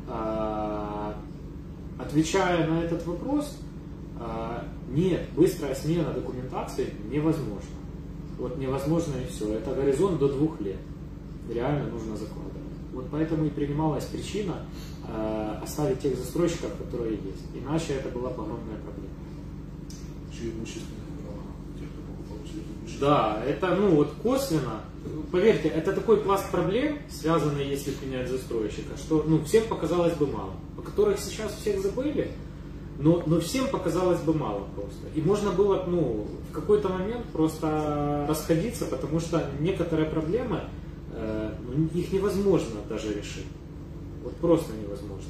отвечая на этот вопрос, нет, быстрая смена документации невозможна. Вот невозможно и все. Это горизонт до 2 лет. Реально нужно закладывать. Вот поэтому и принималась причина оставить тех застройщиков, которые есть. Иначе это была бы огромная проблема. Чьи имущественные права тех, кто могут получить имущество? Да, это вот косвенно. Поверьте, это такой пласт проблем, связанный, если принять застройщика, что всем показалось бы мало. О которых сейчас всех забыли, но всем показалось бы мало просто. И можно было в какой-то момент просто расходиться, потому что некоторые проблемы, их невозможно даже решить. Вот просто невозможно.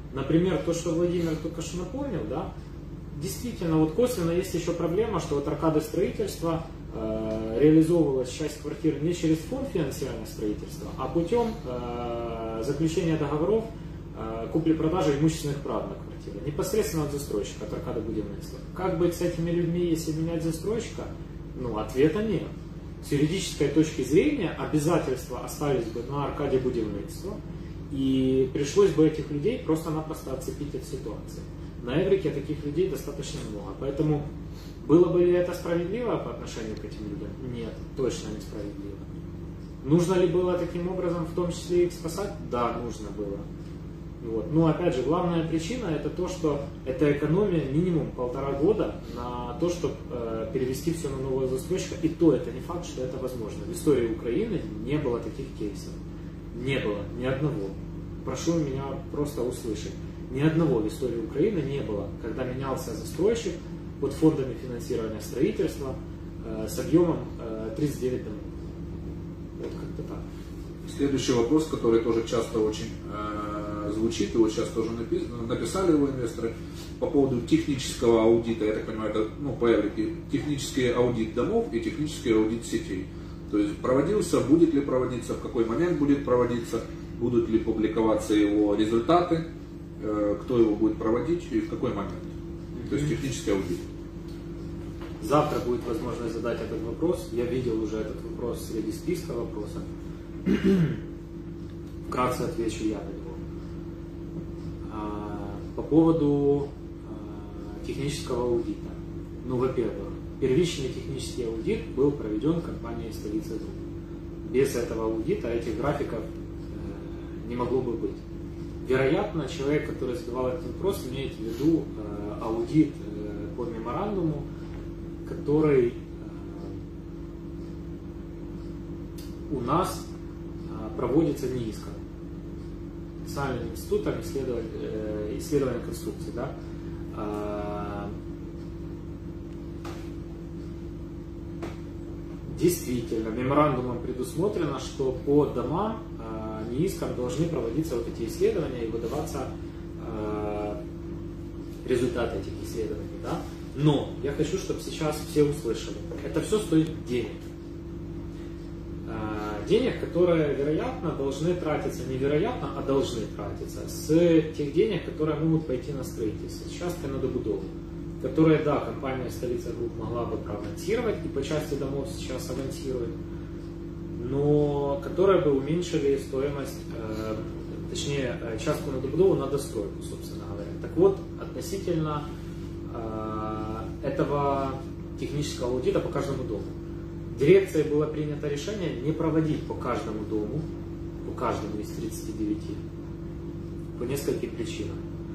Например, то, что Владимир только что напомнил, да, действительно, вот косвенно есть еще проблема, что вот аркады строительства реализовывалась часть квартир не через фонд финансирования строительства, а путем заключения договоров купли-продажи имущественных прав на квартиры, непосредственно от застройщика, от аркады будівництва. Как быть с этими людьми, если менять застройщика? Ну, ответа нет. С юридической точки зрения обязательства остались бы на аркаде будівництва, и пришлось бы этих людей просто-напросто отцепить от ситуации. На Эврике таких людей достаточно много, поэтому было бы ли это справедливо по отношению к этим людям? Нет, точно не справедливо. Нужно ли было таким образом в том числе их спасать? Да, нужно было. Вот. Но опять же, главная причина это то, что это экономия минимум 1,5 года на то, чтобы перевести все на нового застройщика. И то это не факт, что это возможно. В истории Украины не было таких кейсов. Не было ни одного. Прошу меня просто услышать. Ни одного в истории Украины не было, когда менялся застройщик под фондами финансирования строительства с объемом 39 домов. Вот как-то так. Следующий вопрос, который тоже часто очень звучит, его сейчас тоже написали его инвесторы, по поводу технического аудита, я так понимаю, это по Эврике, технический аудит домов и технический аудит сетей. То есть проводился, будет ли проводиться, в какой момент будет проводиться, будут ли публиковаться его результаты, кто его будет проводить и в какой момент. То есть технический аудит. Завтра будет возможность задать этот вопрос. Я видел уже этот вопрос среди списка вопросов. Вкратце отвечу я на него. По поводу технического аудита. Ну, во-первых, первичный технический аудит был проведен компанией «Столица Групп». Без этого аудита этих графиков не могло бы быть. Вероятно, человек, который задавал этот вопрос, имеет в виду аудит по меморандуму, который у нас проводится НИИСКом, Национальным институтом исследования конструкций. Да? Действительно, меморандумом предусмотрено, что по домам НИИСКом должны проводиться вот эти исследования и выдаваться результаты этих исследований. Да? Но я хочу, чтобы сейчас все услышали. Это все стоит денег. Денег, которые, вероятно, должны тратиться, невероятно, а должны тратиться с тех денег, которые могут пойти на строительство. Сейчас надобудовы, которые, да, компания «Столица Групп» могла бы проавансировать и по части домов сейчас авансирует, но которые бы уменьшили стоимость, точнее, частку надобудову на достройку, собственно говоря. Так вот, относительно этого технического аудита по каждому дому. Дирекцией было принято решение не проводить по каждому дому, по каждому из 39, по нескольким причинам.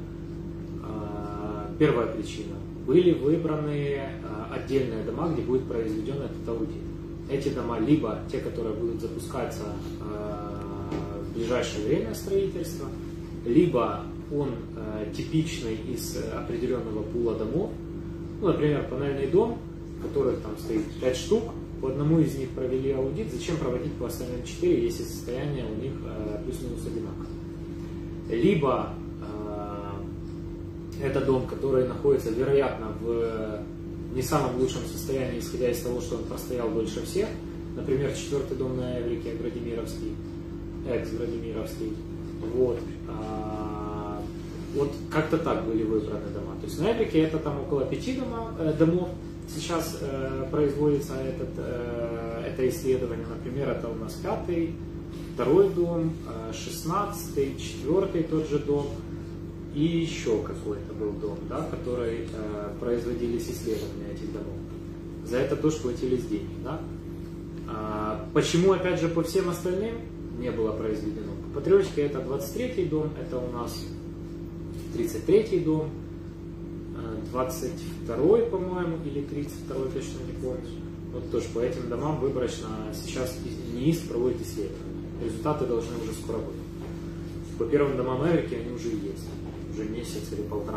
Первая причина. Были выбраны отдельные дома, где будет произведен этот аудит. Эти дома либо те, которые будут запускаться в ближайшее время строительства, либо он типичный из определенного пула домов. Ну, например, панельный дом, который там стоит 5 штук, по одному из них провели аудит, зачем проводить по остальным 4, если состояние у них плюс-минус одинаковое. Либо это дом, который находится, вероятно, в не самом лучшем состоянии, исходя из того, что он простоял дольше всех. Например, 4-й дом на Эврике, Градимировский, экс-Градимировский. Вот. Вот как-то так были выбраны дома. То есть на Эврике это там около 5 домов. Сейчас производится это исследование. Например, это у нас 5-й, 2-й дом, 16-й, 4-й тот же дом. И еще какой-то был дом, да, который производились исследования этих домов. За это тоже платились деньги. Да? Почему, опять же, по всем остальным не было произведено? По патриотике это 23-й дом, это у нас 33-й дом, 22-й, по-моему, или 32-й, точно не помню. Вот тоже по этим домам выборочно сейчас НИИС проводит исследования. Результаты должны уже скоро быть. По первым домам Эврики они уже есть. Уже месяц или полтора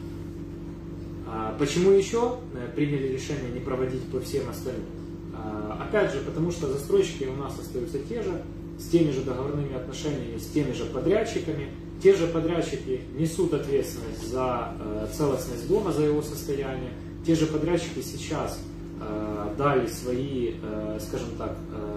как. Почему еще приняли решение не проводить по всем остальным? Опять же, потому что застройщики у нас остаются те же, с теми же договорными отношениями, с теми же подрядчиками, те же подрядчики несут ответственность за целостность дома, за его состояние. Те же подрядчики сейчас дали свои, скажем так,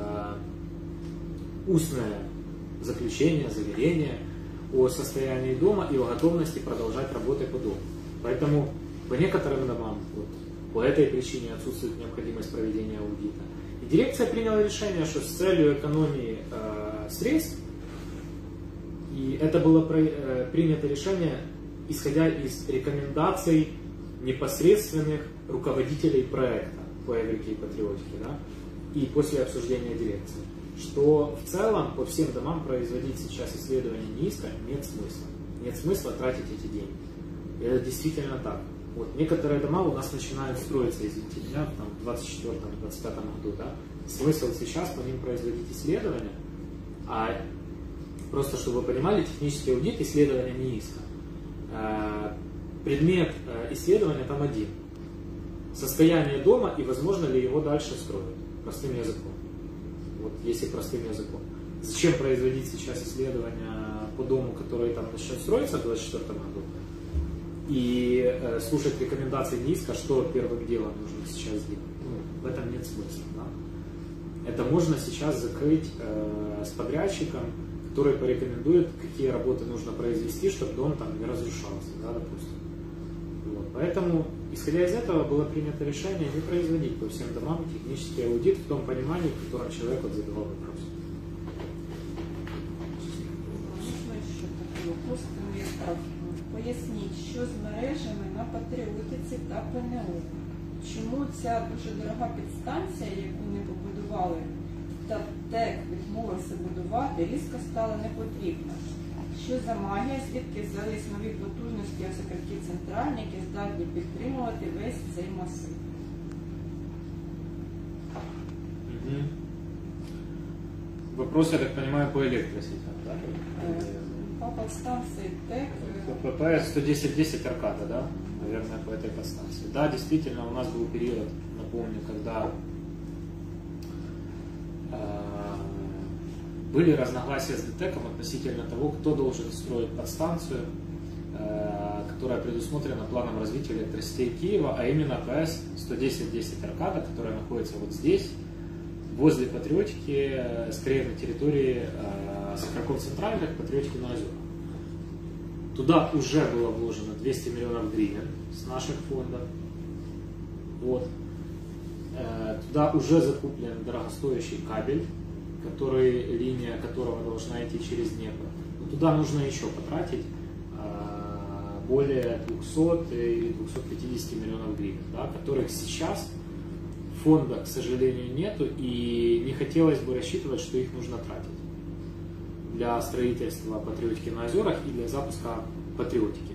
устное заключение, заверение о состоянии дома и о готовности продолжать работы по дому. Поэтому по некоторым домам вот, по этой причине отсутствует необходимость проведения аудита. И дирекция приняла решение, что с целью экономии средств, и это было принято решение, исходя из рекомендаций непосредственных руководителей проекта по Эврике и Патриотике, да, и после обсуждения дирекции, что в целом по всем домам производить сейчас исследования НИИСКа нет смысла. Нет смысла тратить эти деньги. И это действительно так. Вот, некоторые дома у нас начинают строиться, извините меня, в 2024-2025 году. Да? Смысл сейчас по ним производить исследования, а просто чтобы вы понимали, технический аудит исследования НИИСКа. Предмет исследования там один. Состояние дома и возможно ли его дальше строить. Простым языком. Вот если простым языком. Зачем производить сейчас исследования по дому, который там начнет строиться в 2024 году, и слушать рекомендации НИИСКа, что первым делом нужно сейчас сделать? Ну, в этом нет смысла. Да? Это можно сейчас закрыть с подрядчиком, который порекомендует, какие работы нужно произвести, чтобы дом там не разрушался, да, допустим. Вот. Поэтому, исходя из этого, было принято решение не производить по всем домам технический аудит в том понимании, в котором человек вот задавал вопрос. Можна ще такий вопрос інвестор. Поясніть, що з мережами на Патріотиці та ПНУ? Чому ця дуже дорога підстанція, яку не побудували, та ТЕК відмовився будувати, різко стала непотрібна? Що за магія, звідки взялись нові потужності Осокорки центральні, які здатні підтримувати весь цей масив? Вопрос, я так понимаю, по электросетям, да? По подстанции ТЭК. ПП 110-10 Аркада, да? Наверное, по этой подстанции. Да, действительно, у нас был период, напомню, когда были разногласия с ДТЭКом относительно того, кто должен строить подстанцию, которая предусмотрена планом развития электросетей Киева, а именно ПС 110-10 Аркада, которая находится вот здесь, возле Патриотики, скорее на территории Осокорков центральных, Патриотики на озерах. Туда уже было вложено 200 миллионов гривен с наших фондов. Вот. Туда уже закуплен дорогостоящий кабель, линия которого должна идти через Днепр. Но туда нужно еще потратить более 200 или 250 миллионов гривен, да, которых сейчас в фондах, к сожалению, нету, и не хотелось бы рассчитывать, что их нужно тратить для строительства Патриотики на озерах и для запуска Патриотики.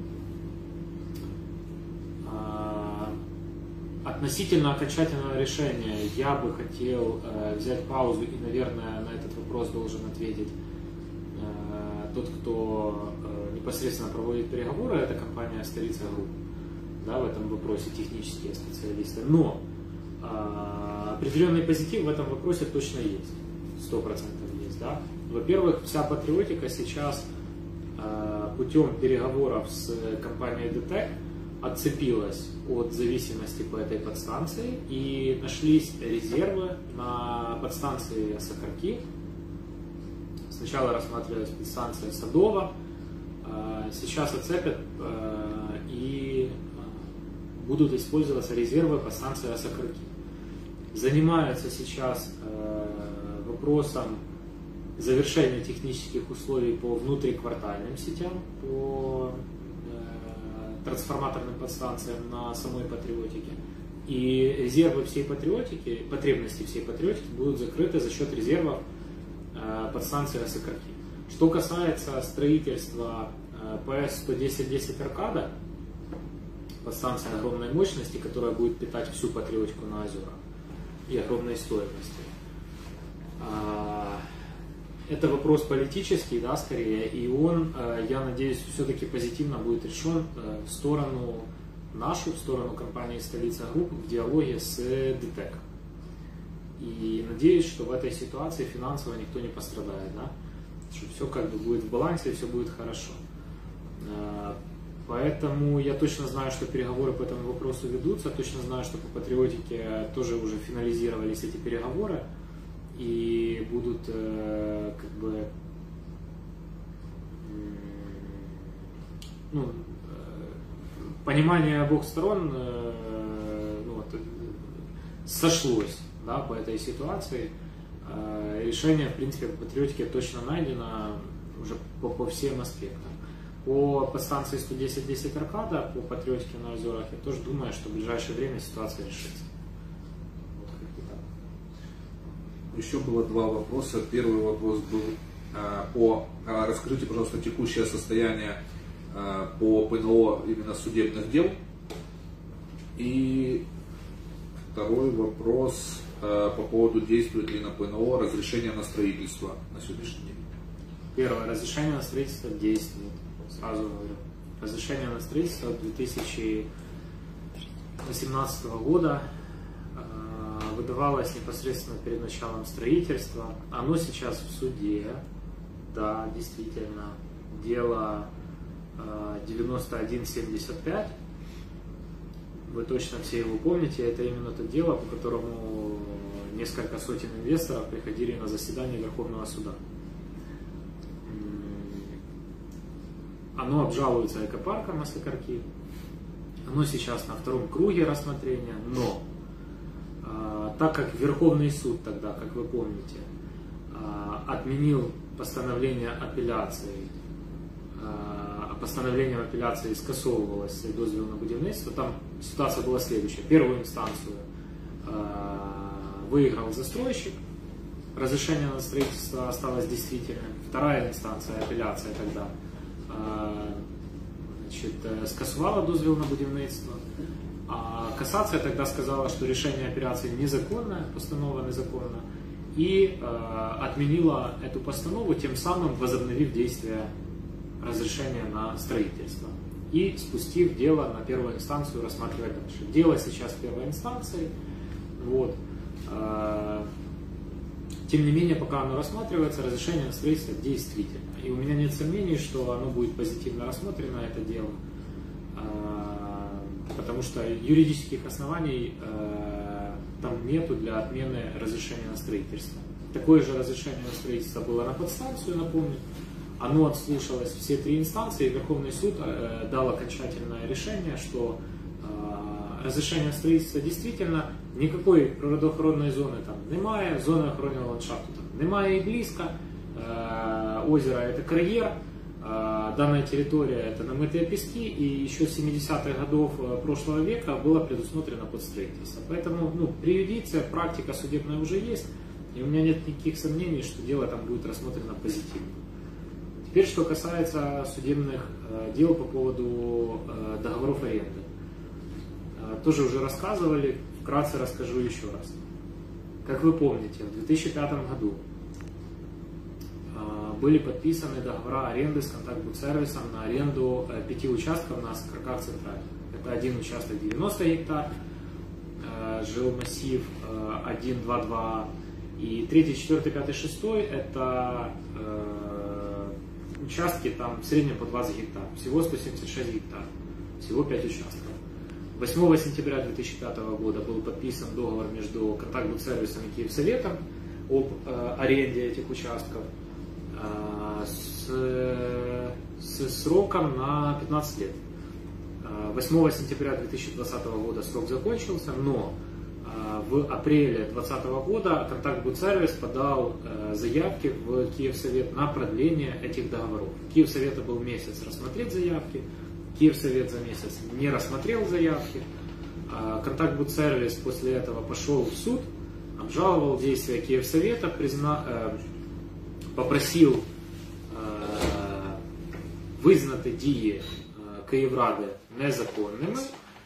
Относительно окончательного решения я бы хотел взять паузу и, наверное, на этот вопрос должен ответить тот, кто непосредственно проводит переговоры, это компания «Столица Групп», да, в этом вопросе технические специалисты. Но определенный позитив в этом вопросе точно есть, 100% есть. Да? Во-первых, вся Патриотика сейчас путем переговоров с компанией ДТЭК отцепилась от зависимости по этой подстанции и нашлись резервы на подстанции Осокорки. Сначала рассматривалась подстанция Садова, сейчас отцепят и будут использоваться резервы подстанции Осокорки. Занимаются сейчас вопросом завершения технических условий по внутриквартальным сетям, по трансформаторным подстанциям на самой Патриотике. И резервы всей Патриотики, потребности всей Патриотики будут закрыты за счет резервов подстанции Осокорки. Что касается строительства ПС 110-10 Аркада, подстанция огромной мощности, которая будет питать всю Патриотику на озерах и огромной стоимости. Это вопрос политический, да, скорее, и он, я надеюсь, все-таки позитивно будет решен в сторону нашу, в сторону компании «Столица Групп» в диалоге с ДТЭК. И надеюсь, что в этой ситуации финансово никто не пострадает. Да? что все как бы будет в балансе, все будет хорошо. Поэтому я точно знаю, что переговоры по этому вопросу ведутся, точно знаю, что по патриотике тоже уже финализировались эти переговоры и будут как бы понимание обоих сторон сошлось, да, по этой ситуации. Решение, в принципе, по патриотике точно найдено уже по всем аспектам. По подстанции 110-10 Аркада, по патриотике на озерах, я тоже думаю, что в ближайшее время ситуация решится. Вот как-то так. Еще было два вопроса. Первый вопрос был расскажите, пожалуйста, текущее состояние по ПНО именно судебных дел. И второй вопрос по поводу, действует ли на ПНО разрешение на строительство на сегодняшний день. Первое. Разрешение на строительство действует. Сразу говорю. Разрешение на строительство 2018 года выдавалось непосредственно перед началом строительства. Оно сейчас в суде. Да, действительно. Дело 9175. Вы точно все его помните. Это именно то дело, по которому несколько сотен инвесторов приходили на заседание Верховного суда. Оно обжалуется экопарком Осокорки. Оно сейчас на втором круге рассмотрения. Но так как Верховный суд тогда, как вы помните, отменил постановление апелляции, а постановлением апелляции скасовывалось дозвіл на будівництво, там ситуация была следующая. Первую инстанцию выиграл застройщик, разрешение на строительство осталось действительным. Вторая инстанция, апелляция тогда, скасувала дозвіл на будівництво. А кассация тогда сказала, что решение операции незаконное, постанова незаконна, и отменила эту постанову, тем самым возобновив действие разрешения на строительство и спустив дело на первую инстанцию рассматривать дальше. Дело сейчас в первой инстанции. Вот. Тем не менее, пока оно рассматривается, разрешение на строительство действительно. И у меня нет сомнений, что оно будет позитивно рассмотрено, это дело. Потому что юридических оснований там нету для отмены разрешения на строительство. Такое же разрешение на строительство было на подстанцию, напомню. Оно отслушалось все три инстанции, и Верховный суд дал окончательное решение, что разрешение на строительство действительно никакой природоохоронної зони там немає, зони охоронного ландшафту там немає і близько, озеро это карьер, данная территория это намытые пески, и еще с 70-х годов прошлого века было предусмотрено под строительство. Поэтому преюдиция, практика судебная уже есть, и у меня нет никаких сомнений, что дело там будет рассмотрено позитивно. Теперь, что касается судебных дел по поводу договоров аренды. Тоже уже рассказывали, вкратце расскажу еще раз. Как вы помните, в 2005 году были подписаны договора аренды с Контактбудсервисом на аренду 5 участков на Осокорках Центральных. Это один участок 90 гектар, жилмассив 1, 2, 2, и 3, 4, 5, 6 это участки там в среднем по 20 гектар, всего 176 гектар, всего 5 участков. 8 сентября 2005 года был подписан договор между Контактбудсервисом и Киевсоветом об аренде этих участков с сроком на 15 лет. 8 сентября 2020 года срок закончился, но в апреле 2020 года Контактбудсервис подал заявки в Киевсовет на продление этих договоров. Киевсовета был месяц рассмотреть заявки, Киевсовет за месяц не рассмотрел заявки. Контактбудсервис после этого пошел в суд, обжаловал действия Киевсовета, попросил визнати дії Київради незаконними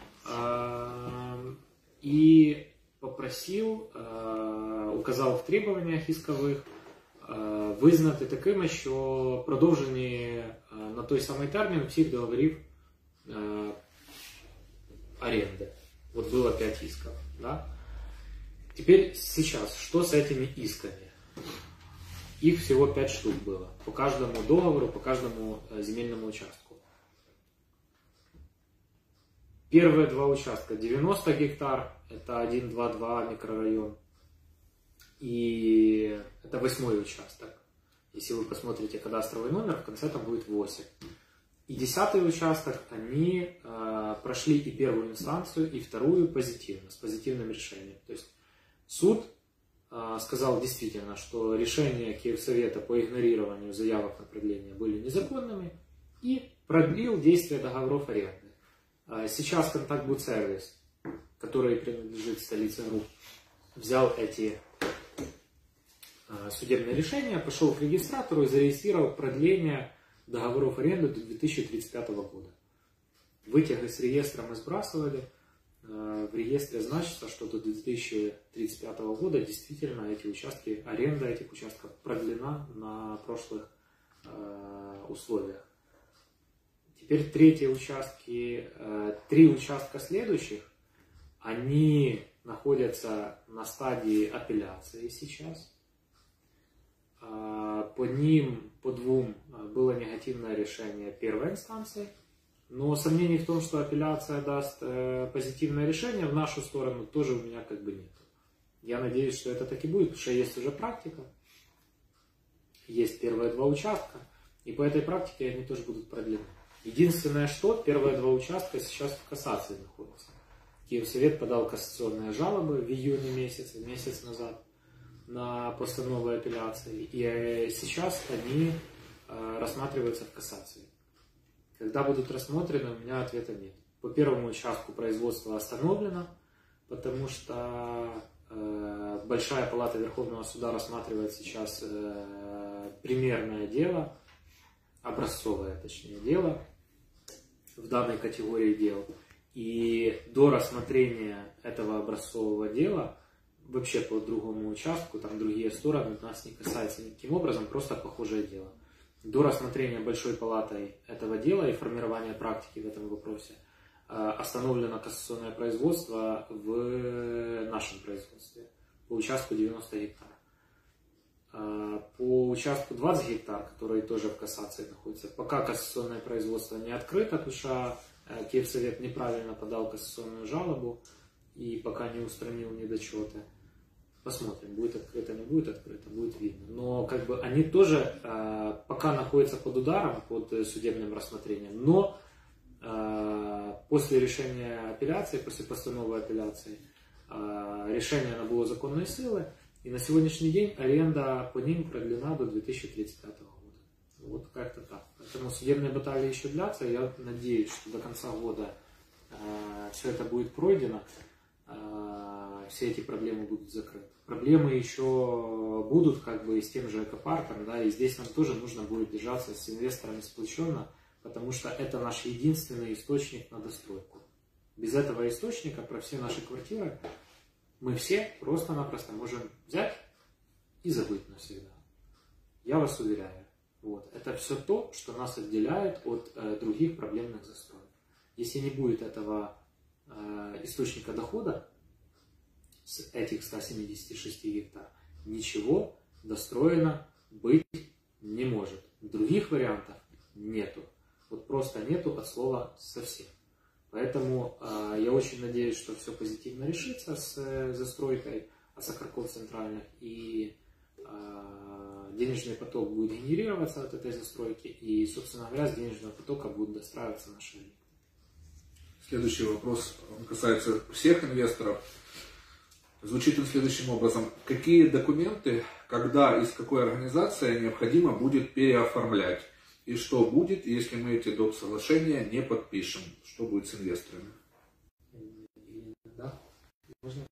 и попросил, указав в требованиях искових, визнати такими, що продовжені на той самий термін всіх договорів аренды. Вот было 5 исков. Да? Теперь сейчас, что с этими исками? Их всего 5 штук было. По каждому договору, по каждому земельному участку. Первые 2 участка 90 гектар, это 1,2,2 микрорайон. И это 8-й участок. Если вы посмотрите кадастровый номер, в конце там будет 8. И 10-й участок, они прошли и первую инстанцию, и вторую позитивно, с позитивным решением. То есть суд сказал действительно, что решения Киевсовета по игнорированию заявок на продление были незаконными и продлил действие договоров аренды. Сейчас Контактбудсервис, который принадлежит столице РУ, взял эти судебные решения, пошел к регистратору и зарегистрировал продление договоров аренды до 2035 года. Вытяги с реестра мы сбрасывали. В реестре значится, что до 2035 года действительно эти участки, аренда этих участков продлена на прошлых условиях. Теперь 3 участки, 3 участка следующих, они находятся на стадии апелляции сейчас. По ним, по 2 было негативное решение первой инстанции. Но сомнений в том, что апелляция даст позитивное решение в нашу сторону, тоже у меня как бы нет. Я надеюсь, что это так и будет, потому что есть уже практика. Есть первые 2 участка, и по этой практике они тоже будут продлены. Единственное, что первые 2 участка сейчас в кассации находятся. Киевсовет подал кассационные жалобы в июне месяце, месяц назад, на постанову апелляции. И сейчас они рассматриваются в кассации. Когда будут рассмотрены, у меня ответа нет. По первому участку производство остановлено, потому что Большая палата Верховного суда рассматривает сейчас примерное дело, образцовое, точнее, дело в данной категории дел. И до рассмотрения этого образцового дела, вообще по другому участку, там другие стороны, нас не касается никаким образом, просто похожее дело. До рассмотрения Большой палатой этого дела и формирования практики в этом вопросе остановлено кассационное производство в нашем производстве по участку 90 гектар. По участку 20 гектар, который тоже в кассации находится, пока кассационное производство не открыто, потому что Киевсовет неправильно подал кассационную жалобу и пока не устранил недочеты. Посмотрим, будет открыто, не будет открыто, будет видно. Но как бы они тоже пока находятся под ударом, под судебным рассмотрением. Но после решения апелляции, после постановы апелляции, решение набыло законной силы. И на сегодняшний день аренда по ним продлена до 2035 года. Вот как-то так. Поэтому судебные баталии еще длятся. Я надеюсь, что до конца года все это будет пройдено. Все эти проблемы будут закрыты. Проблемы еще будут как бы и с тем же экопарком, да, и здесь нам тоже нужно будет держаться с инвесторами сплоченно, потому что это наш единственный источник на достройку. Без этого источника про все наши квартиры мы все просто-напросто можем взять и забыть навсегда. Я вас уверяю. Вот. Это все то, что нас отделяет от других проблемных застроек. Если не будет этого источника дохода, с этих 176 гектар, ничего достроено быть не может. Других вариантов нету. Вот просто нету от слова совсем. Поэтому я очень надеюсь, что все позитивно решится с застройкой Осокорков центральных, и денежный поток будет генерироваться от этой застройки, и, собственно говоря, с денежного потока будут достраиваться наши объекты. Следующий вопрос касается всех инвесторов. Звучит он следующим образом. Какие документы, когда и с какой организацией необходимо будет переоформлять? И что будет, если мы эти доп. Соглашения не подпишем? Что будет с инвесторами? Да, можно.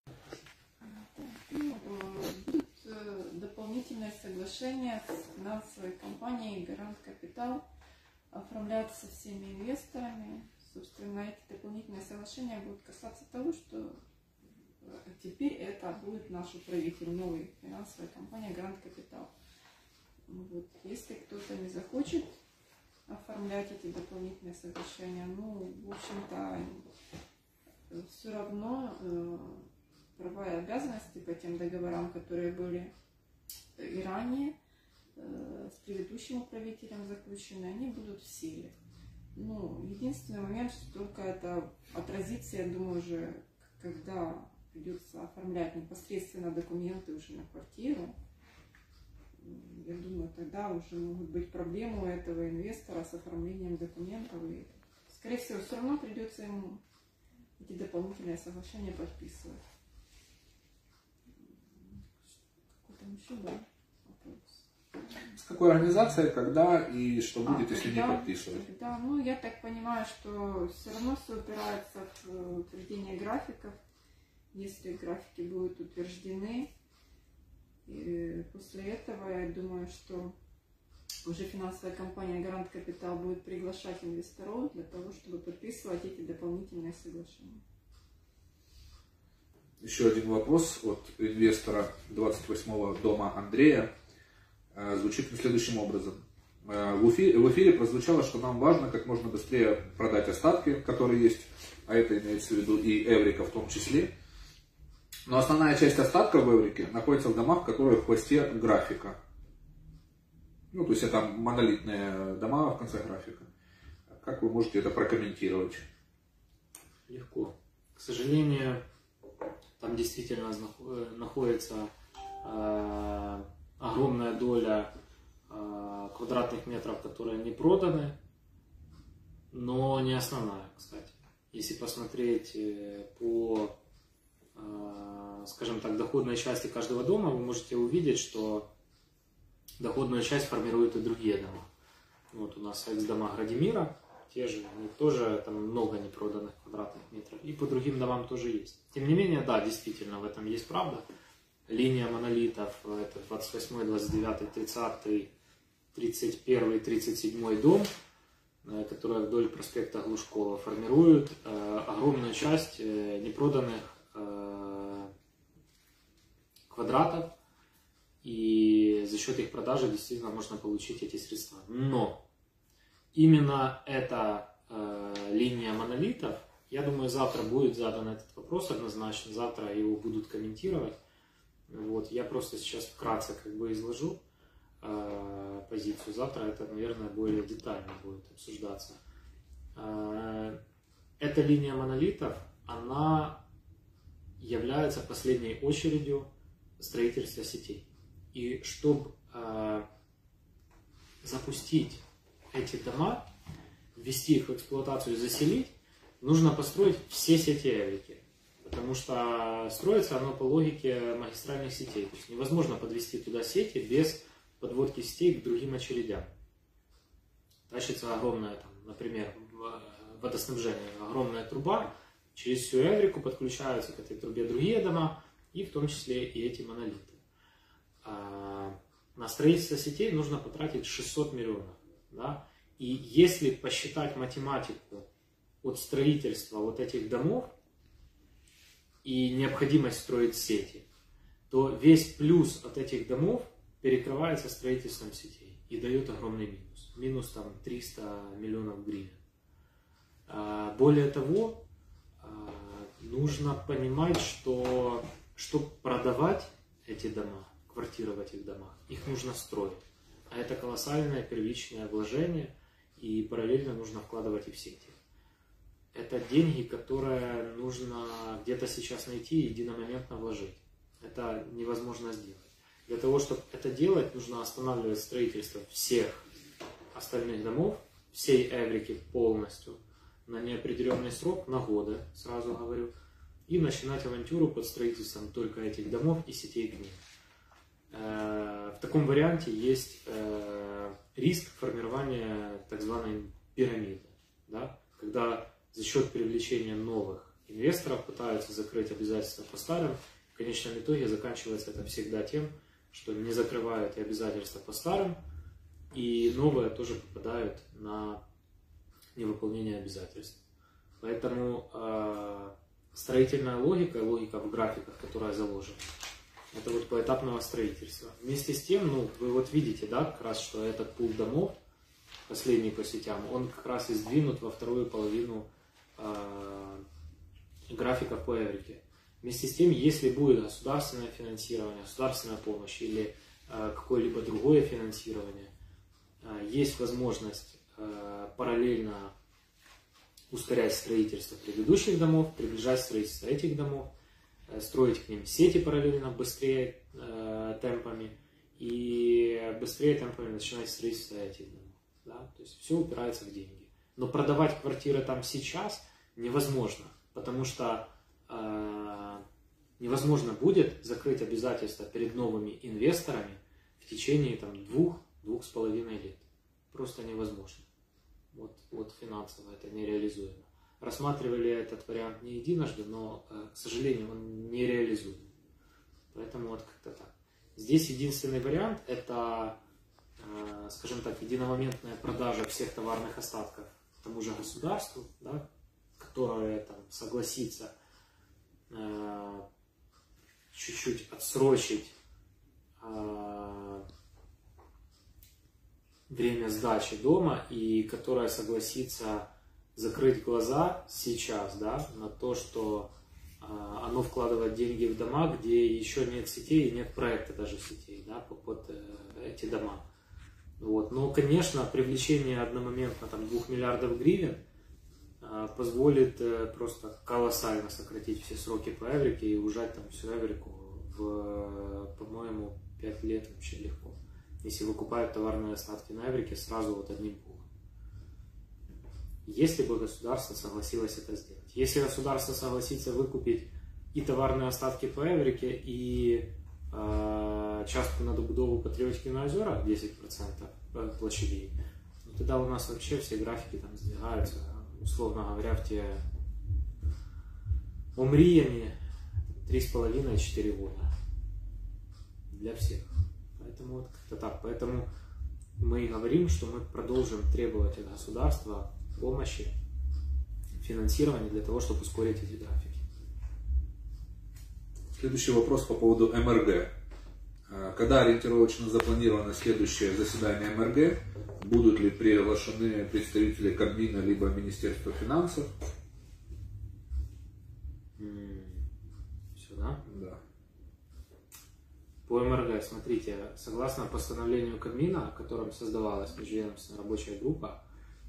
Будет дополнительное соглашение с финансовой компанией «Гарант Капитал» оформляться всеми инвесторами. Собственно, эти дополнительные соглашения будут касаться того, что теперь это будет наш управитель, новой финансовой компании «Гарант Капитал». Вот. Если кто-то не захочет оформлять эти дополнительные соглашения, ну, в общем-то, все равно права и обязанности по тем договорам, которые были и ранее, с предыдущим управителем заключены, они будут в силе. Ну, единственный момент, что только это отразится, я думаю, уже когда придется оформлять непосредственно документы уже на квартиру. Я думаю, тогда уже могут быть проблемы у этого инвестора с оформлением документов. И, скорее всего, все равно придется ему эти дополнительные соглашения подписывать. Какой там еще был вопрос? С какой организацией, когда и что будет, если не подписывать? Да, ну я так понимаю, что все равно все упирается в утверждение графиков. Если графики будут утверждены, и после этого я думаю, что уже финансовая компания Гарант Капитал будет приглашать инвесторов для того, чтобы подписывать эти дополнительные соглашения. Еще один вопрос от инвестора 28-го дома Андрея. Звучит следующим образом. В эфире прозвучало, что нам важно как можно быстрее продать остатки, которые есть, а это имеется в виду и Эврика в том числе. Но основная часть остатков в Эврике находится в домах, которые в хвосте графика. Ну, то есть это монолитные дома в конце графика. Как вы можете это прокомментировать? Легко. К сожалению, там действительно находится огромная доля квадратных метров, которые не проданы, но не основная, кстати. Если посмотреть по, скажем так, доходной части каждого дома, вы можете увидеть, что доходную часть формируют и другие дома. Вот у нас экс-дома Градимира, те же, они тоже, там много непроданных квадратных метров. И по другим домам тоже есть. Тем не менее, да, действительно, в этом есть правда. Линия монолитов, это 28, 29, 30, 31, 37 дом, которые вдоль проспекта Глушкова формируют огромную часть непроданных квадратов. И за счет их продажи действительно можно получить эти средства. Но именно эта линия монолитов, я думаю, завтра будет задан этот вопрос однозначно, завтра его будут комментировать. Вот, я просто сейчас вкратце как бы изложу позицию. Завтра это, наверное, более детально будет обсуждаться. Эта линия монолитов, она является последней очередью строительства сетей. И чтобы запустить эти дома, ввести их в эксплуатацию и заселить, нужно построить все сети Эврики. Потому что строится оно по логике магистральных сетей. То есть невозможно подвести туда сети без подводки сетей к другим очередям. Тащится огромная, там, например, водоснабжение, огромная труба, через всю Эврику подключаются к этой трубе другие дома, и в том числе и эти монолиты. На строительство сетей нужно потратить 600 миллионов. Да? И если посчитать математику от строительства вот этих домов и необходимость строить сети, то весь плюс от этих домов перекрывается строительством сетей и дает огромный минус. Минус там 300 миллионов гривен. Более того, нужно понимать, что чтобы продавать эти дома, квартиры в этих домах, их нужно строить. А это колоссальное первичное вложение, и параллельно нужно вкладывать и в сети. Это деньги, которые нужно где-то сейчас найти и единомоментно вложить. Это невозможно сделать. Для того, чтобы это делать, нужно останавливать строительство всех остальных домов, всей Эврики полностью, на неопределенный срок, на годы, сразу говорю, и начинать авантюру под строительством только этих домов и сетей к ним. В таком варианте есть риск формирования так званой пирамиды, да? Когда за счет привлечения новых инвесторов пытаются закрыть обязательства по старым, в конечном итоге заканчивается это всегда тем, что не закрывают и обязательства по старым, и новые тоже попадают на невыполнение обязательств. Поэтому строительная логика, логика в графиках, которая заложена, это вот поэтапного строительства. Вместе с тем, ну, вы вот видите, да, как раз, что этот пул домов, последний по сетям, он как раз и сдвинут во вторую половину графика по Эврике. Вместе с тем, если будет государственное финансирование, государственная помощь или какое-либо другое финансирование, есть возможность параллельно ускорять строительство предыдущих домов, приближать строительство этих домов, строить к ним сети параллельно быстрее темпами и быстрее темпами начинать строительство этих домов. Да? То есть все упирается в деньги. Но продавать квартиры там сейчас невозможно, потому что невозможно будет закрыть обязательства перед новыми инвесторами в течение 2-2,5 лет. Просто невозможно. Вот финансово это нереализуемо. Рассматривали этот вариант не единожды, но, к сожалению, он нереализуем. Поэтому вот как-то так. Здесь единственный вариант – это, скажем так, единомоментная продажа всех товарных остатков тому же государству, да, которое там согласится чуть-чуть отсрочить время сдачи дома и которая согласится закрыть глаза сейчас, да, на то, что оно вкладывает деньги в дома, где еще нет сетей и нет проекта даже сетей, да, под эти дома. Вот. Но, конечно, привлечение одномоментно 2 миллиардов гривен позволит просто колоссально сократить все сроки по Эврике и ужать там всю Эврику в, по-моему, 5 лет вообще легко. Если выкупают товарные остатки на Эврике сразу вот одним пулом. Если бы государство согласилось это сделать. Если государство согласится выкупить и товарные остатки по Эврике, и частку на добудову Патріотики на озерах 10% площадей, ну, тогда у нас вообще все графики там сдвигаются, условно говоря, в те омриями 3,5-4 года. Для всех. Поэтому вот как-то так. Поэтому мы говорим, что мы продолжим требовать от государства помощи, финансирования для того, чтобы ускорить эти графики. Следующий вопрос по поводу МРГ. Когда ориентировочно запланировано следующее заседание МРГ? Будут ли приглашены представители Кабмина либо Министерства финансов? Все, да? Да. По МРГ, смотрите, согласно постановлению Кабмина, которым создавалась межведомственная рабочая группа,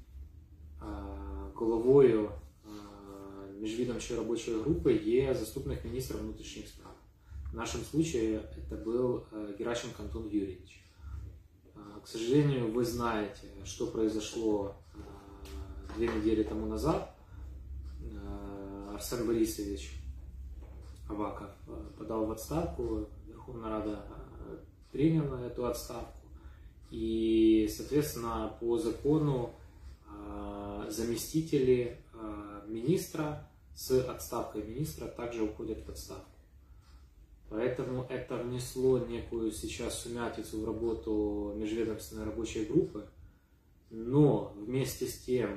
головою межведомчої робочої групи є заступник міністра внутрішніх справ. В нашем случае это был Геращенко Антон Юрьевич. К сожалению, вы знаете, что произошло 2 недели тому назад. Арсен Борисович Аваков подал в отставку, Верховная Рада приняла эту отставку. И, соответственно, по закону заместители министра с отставкой министра также уходят в отставку. Поэтому это внесло некую сейчас сумятицу в работу межведомственной рабочей группы. Но вместе с тем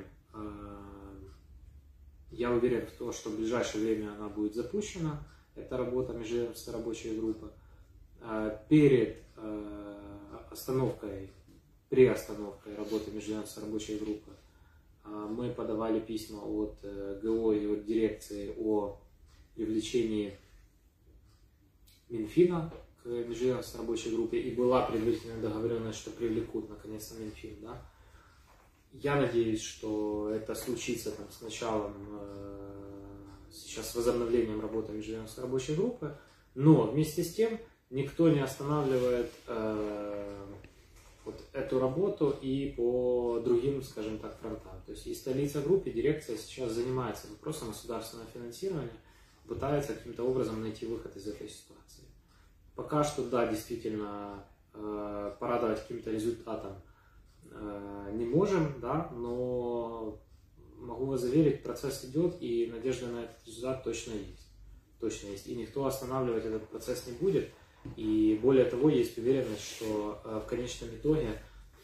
я уверен в том, что в ближайшее время она будет запущена, эта работа межведомственной рабочей группы. Перед приостановкой работы межведомственной рабочей группы мы подавали письма от ГО и от дирекции о привлечении Минфина к межведомственной рабочей группе, и была предварительная договоренность, что привлекут наконец-то Минфин. Да? Я надеюсь, что это случится там, с началом, сейчас с возобновлением работы межведомственной рабочей группы, но вместе с тем никто не останавливает вот эту работу и по другим, скажем так, фронтам. То есть и столица группы, дирекция сейчас занимается вопросом государственного финансирования, пытается каким-то образом найти выход из этой ситуации. Пока что, да, действительно, порадовать каким-то результатом не можем, да, но могу вас заверить, процесс идет, и надежда на этот результат точно есть. Точно есть. И никто останавливать этот процесс не будет. И более того, есть уверенность, что в конечном итоге,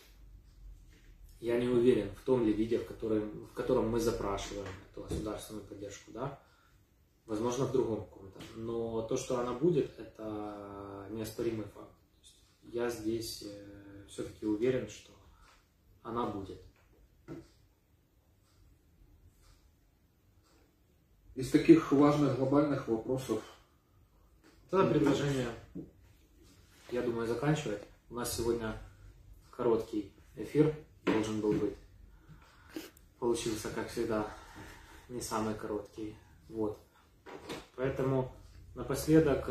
я не уверен в том ли виде, в котором мы запрашиваем эту государственную поддержку, да, возможно, в другом каком-то. Но то, что она будет, это неоспоримый факт. То есть я здесь все-таки уверен, что она будет. Из таких важных глобальных вопросов. Тогда предложение я думаю, заканчивать. У нас сегодня короткий эфир должен был быть. Получился, как всегда, не самый короткий. Вот. Поэтому напоследок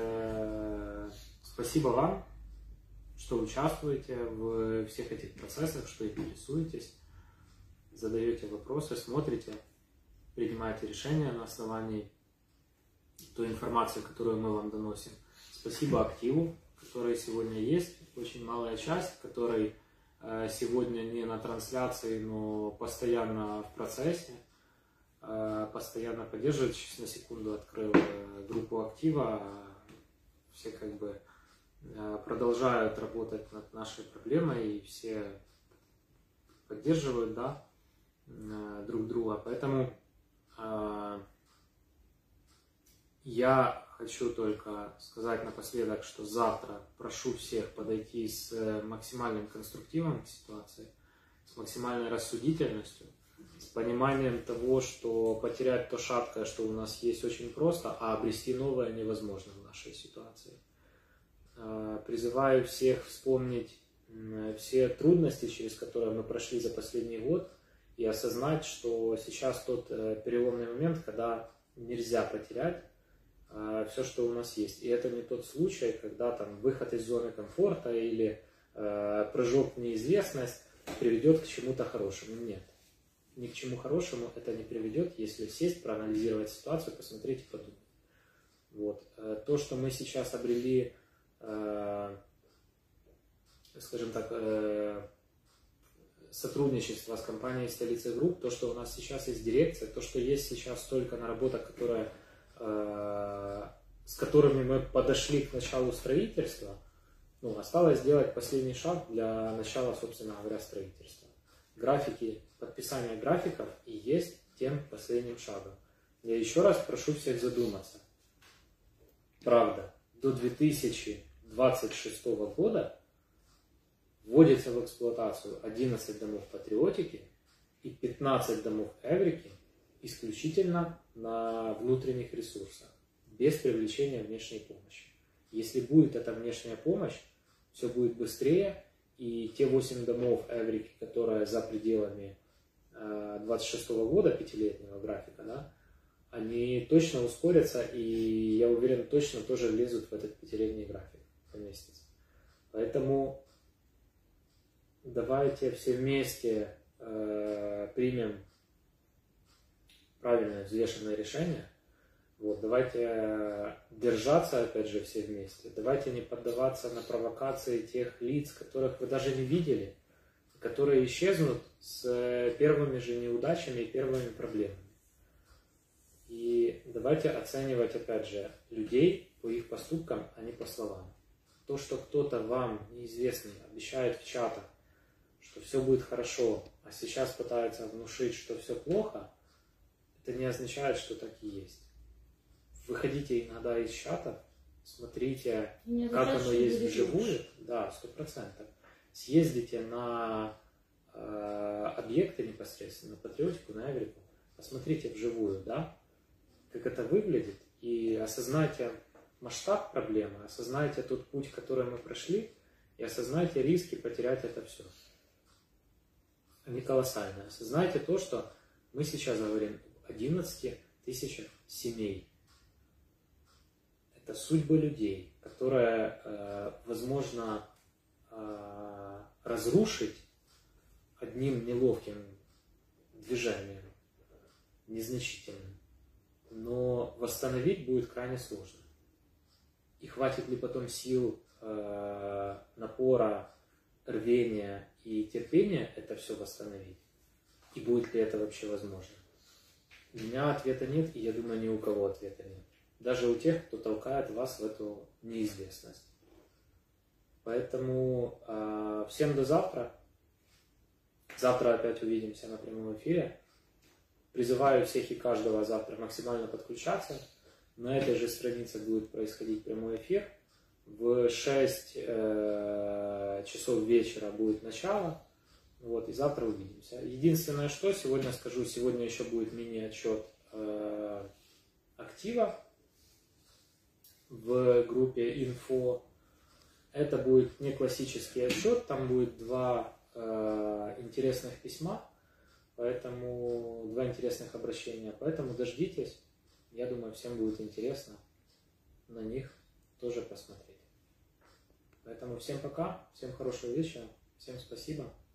спасибо вам, что участвуете в всех этих процессах, что интересуетесь, задаете вопросы, смотрите, принимаете решения на основании той информации, которую мы вам доносим. Спасибо активу, который сегодня есть, очень малая часть, который сегодня не на трансляции, но постоянно в процессе, постоянно поддерживает. Сейчас на секунду открыл группу актива, все как бы продолжают работать над нашей проблемой, и все поддерживают, да, друг друга. Поэтому я хочу только сказать напоследок, что завтра прошу всех подойти с максимальным конструктивом к ситуации, с максимальной рассудительностью, с пониманием того, что потерять то шаткое, что у нас есть, очень просто, а обрести новое невозможно в нашей ситуации. Призываю всех вспомнить все трудности, через которые мы прошли за последний год, и осознать, что сейчас тот переломный момент, когда нельзя потерять все, что у нас есть. И это не тот случай, когда там выход из зоны комфорта или прыжок в неизвестность приведет к чему-то хорошему. Нет. Ни к чему хорошему это не приведет, если сесть, проанализировать ситуацию, посмотреть и подумать. Вот. То, что мы сейчас обрели, скажем так, сотрудничество с компанией «Столица Групп», то, что у нас сейчас есть дирекция, то, что есть сейчас столько наработок, с которыми мы подошли к началу строительства, осталось сделать последний шаг для начала, собственно говоря, строительства. Графики, подписание графиков и есть тем последним шагом. Я еще раз прошу всех задуматься. Правда, до 2026 года вводится в эксплуатацию 11 домов Патриотики и 15 домов Эврики исключительно на внутренних ресурсах, без привлечения внешней помощи. Если будет эта внешняя помощь, все будет быстрее, и те 8 домов Эврики, которые за пределами 26 года, пятилетнего графика, да, они точно ускорятся, и я уверен, точно тоже влезут в этот пятилетний график поместятся. Поэтому давайте все вместе примем правильное, взвешенное решение. Вот, давайте держаться, опять же, все вместе. Давайте не поддаваться на провокации тех лиц, которых вы даже не видели, которые исчезнут с первыми же неудачами и первыми проблемами. И давайте оценивать, опять же, людей по их поступкам, а не по словам. То, что кто-то вам, неизвестный, обещает в чатах, что все будет хорошо, а сейчас пытается внушить, что все плохо, это не означает, что так и есть. Выходите иногда из чата, смотрите, как оно есть вживую. Да, 100%. Съездите на объекты непосредственно, на Патриотику, на Эврику, посмотрите вживую, да, как это выглядит, и осознайте масштаб проблемы, осознайте тот путь, который мы прошли, и осознайте риски потерять это все. Они колоссальные. Осознайте то, что мы сейчас говорим об 11 тысячах семей. Это судьбы людей, которые возможно разрушить одним неловким движением, незначительным. Но восстановить будет крайне сложно. И хватит ли потом сил, напора, рвения и терпения это все восстановить? И будет ли это вообще возможно? У меня ответа нет, и я думаю, ни у кого ответа нет. Даже у тех, кто толкает вас в эту неизвестность. Поэтому всем до завтра. Завтра опять увидимся на прямом эфире. Призываю всех и каждого завтра максимально подключаться. На этой же странице будет происходить прямой эфир. В 6 часов вечера будет начало. Вот, и завтра увидимся. Единственное, что сегодня скажу, сегодня еще будет мини-отчет актива в группе Info Это будет не классический отчет, там будет два интересных письма, поэтому два интересных обращения. Поэтому дождитесь. Я думаю, всем будет интересно на них тоже посмотреть. Поэтому всем пока, всем хорошего вечера, всем спасибо.